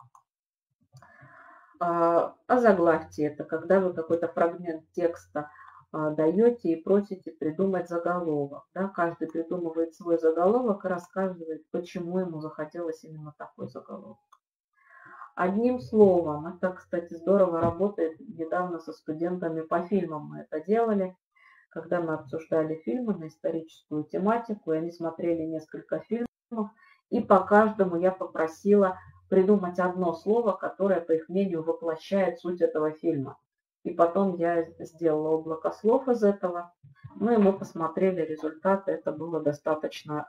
[SPEAKER 1] Озаглавьте это, когда вы какой-то фрагмент текста даете и просите придумать заголовок. Да? Каждый придумывает свой заголовок и рассказывает, почему ему захотелось именно такой заголовок. Одним словом, это, кстати, здорово работает. Недавно со студентами по фильмам мы это делали, когда мы обсуждали фильмы на историческую тематику, и они смотрели несколько фильмов, и по каждому я попросила придумать одно слово, которое, по их мнению, воплощает суть этого фильма. И потом я сделала облако слов из этого, ну и мы посмотрели результаты, это было достаточно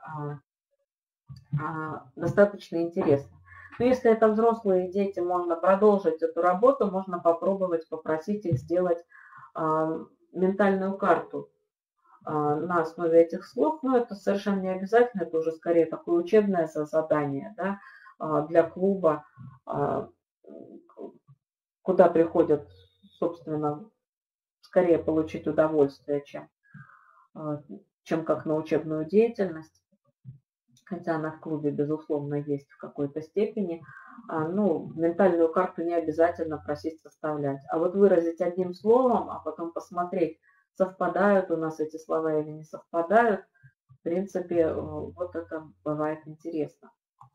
[SPEAKER 1] интересно. Но если это взрослые дети, можно продолжить эту работу, можно попробовать попросить их сделать ментальную карту на основе этих слов, но это совершенно не обязательно, это уже скорее такое учебное задание, да, для клуба, куда приходят, собственно, скорее получить удовольствие, чем как на учебную деятельность, хотя она в клубе, безусловно, есть в какой-то степени. Ну, ментальную карту не обязательно просить составлять, а вот выразить одним словом, а потом посмотреть, совпадают у нас эти слова или не совпадают, в принципе, вот это бывает интересно.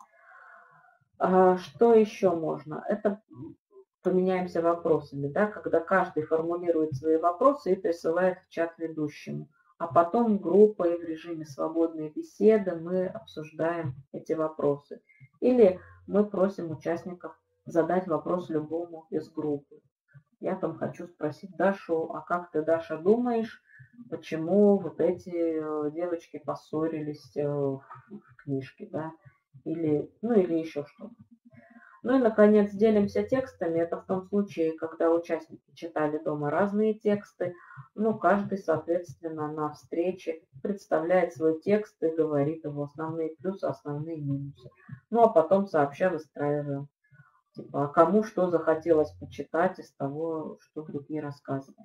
[SPEAKER 1] Что еще можно? Это поменяемся вопросами, да, когда каждый формулирует свои вопросы и присылает в чат ведущему. А потом группой в режиме свободной беседы мы обсуждаем эти вопросы. Или мы просим участников задать вопрос любому из группы. Я там хочу спросить Дашу, а как ты, Даша, думаешь, почему вот эти девочки поссорились в книжке, да? Или еще что-то. Ну и, наконец, делимся текстами. Это в том случае, когда участники читали дома разные тексты. Ну, каждый, соответственно, на встрече представляет свой текст и говорит его основные плюсы, основные минусы. Ну, а потом сообща выстраиваем. Типа, а кому что захотелось почитать из того, что другие рассказывали.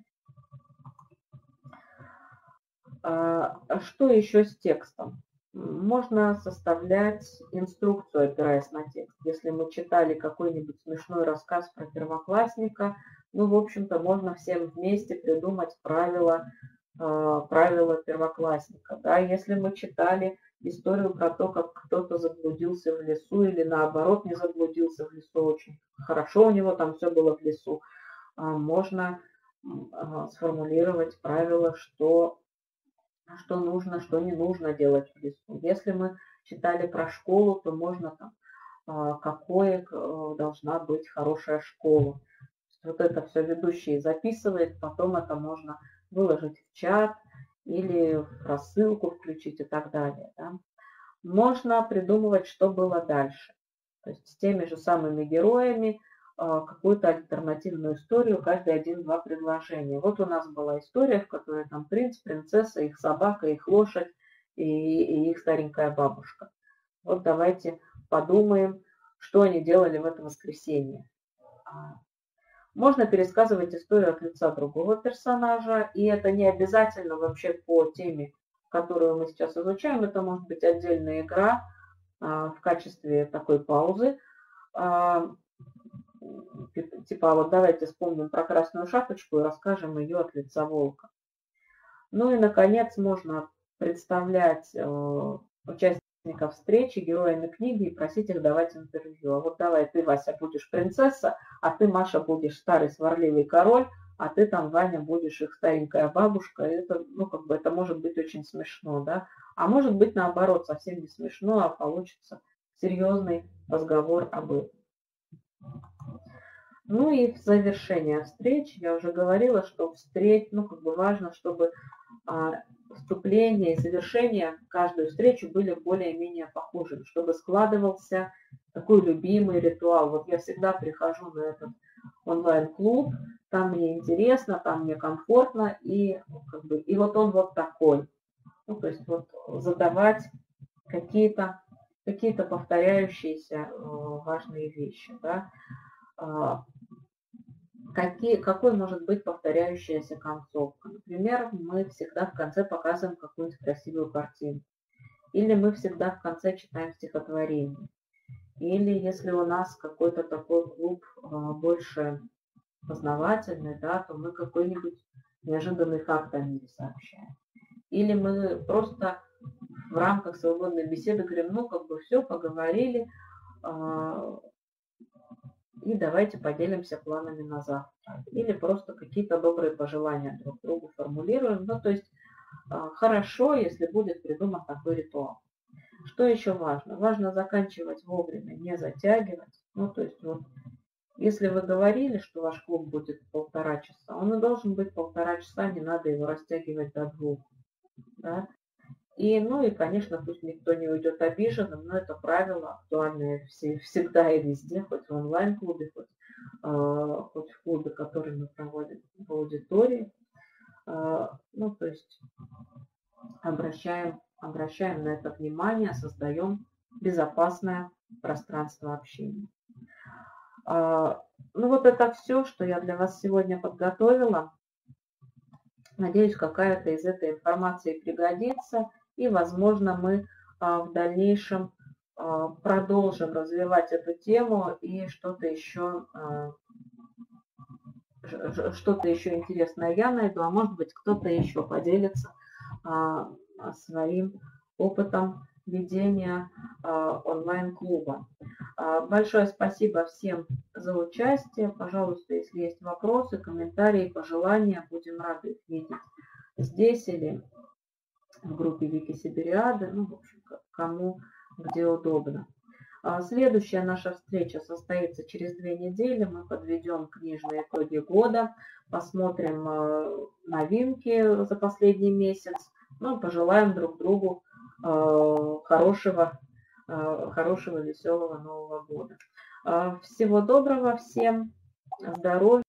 [SPEAKER 1] Что еще с текстом? Можно составлять инструкцию, опираясь на текст. Если мы читали какой-нибудь смешной рассказ про первоклассника, ну, в общем-то, можно всем вместе придумать правила первоклассника. Да? Если мы читали историю про то, как кто-то заблудился в лесу или наоборот не заблудился в лесу, очень хорошо у него там все было в лесу, можно сформулировать правила, что нужно, что не нужно делать в лесу. Если мы читали про школу, то можно там, какой должна быть хорошая школа. Вот это все ведущий записывает, потом это можно выложить в чат или в рассылку включить и так далее. Да. Можно придумывать, что было дальше. То есть с теми же самыми героями какую-то альтернативную историю, каждый один-два предложения. Вот у нас была история, в которой там принц, принцесса, их собака, их лошадь и их старенькая бабушка. Вот давайте подумаем, что они делали в это воскресенье. Можно пересказывать историю от лица другого персонажа, и это не обязательно вообще по теме, которую мы сейчас изучаем. Это может быть отдельная игра в качестве такой паузы. Типа, вот давайте вспомним про Красную Шапочку и расскажем ее от лица волка. Ну и, наконец, можно представлять участников участников встречи героями книги и просить их давать интервью. А вот давай ты, Вася, будешь принцесса, а ты, Маша, будешь старый сварливый король, а ты там, Ваня, будешь их старенькая бабушка. Это, ну, как бы это может быть очень смешно, да. А может быть, наоборот, совсем не смешно, а получится серьезный разговор об этом. Ну и в завершение встреч я уже говорила, что ну, как бы важно, чтобы вступление и завершение каждую встречу были более-менее похожими, чтобы складывался такой любимый ритуал. Вот я всегда прихожу на этот онлайн-клуб, там мне интересно, там мне комфортно, и, как бы, и вот он вот такой. Ну, то есть вот задавать какие-то повторяющиеся важные вещи. Да? Какой может быть повторяющаяся концовка? Например, мы всегда в конце показываем какую-нибудь красивую картину. Или мы всегда в конце читаем стихотворение. Или если у нас какой-то такой клуб больше познавательный, да, то мы какой-нибудь неожиданный факт о мире сообщаем. Или мы просто в рамках свободной беседы говорим, ну, как бы все, поговорили, и давайте поделимся планами на завтра. Или просто какие-то добрые пожелания друг другу формулируем. Ну, то есть хорошо, если будет придуман такой ритуал. Что еще важно? Важно заканчивать вовремя, не затягивать. Ну, то есть вот, если вы говорили, что ваш клуб будет 1,5 часа, он и должен быть 1,5 часа, не надо его растягивать до 2. Да? И, ну и, конечно, пусть никто не уйдет обиженным, но это правило актуальное всегда и везде, хоть в онлайн-клубе, хоть в клубе, который мы проводим в аудитории. Ну, то есть обращаем на это внимание, создаем безопасное пространство общения. Ну вот это все, что я для вас сегодня подготовила. Надеюсь, какая-то из этой информации пригодится. И, возможно, мы в дальнейшем продолжим развивать эту тему и что-то еще интересное я найду, а может быть, кто-то еще поделится своим опытом ведения онлайн-клуба. Большое спасибо всем за участие. Пожалуйста, если есть вопросы, комментарии, пожелания, будем рады их видеть здесь или в группе Вики Сибириады, ну, в общем, кому где удобно. Следующая наша встреча состоится через 2 недели. Мы подведем книжные итоги года, посмотрим новинки за последний месяц, ну, пожелаем друг другу хорошего, веселого Нового года. Всего доброго всем, здоровья.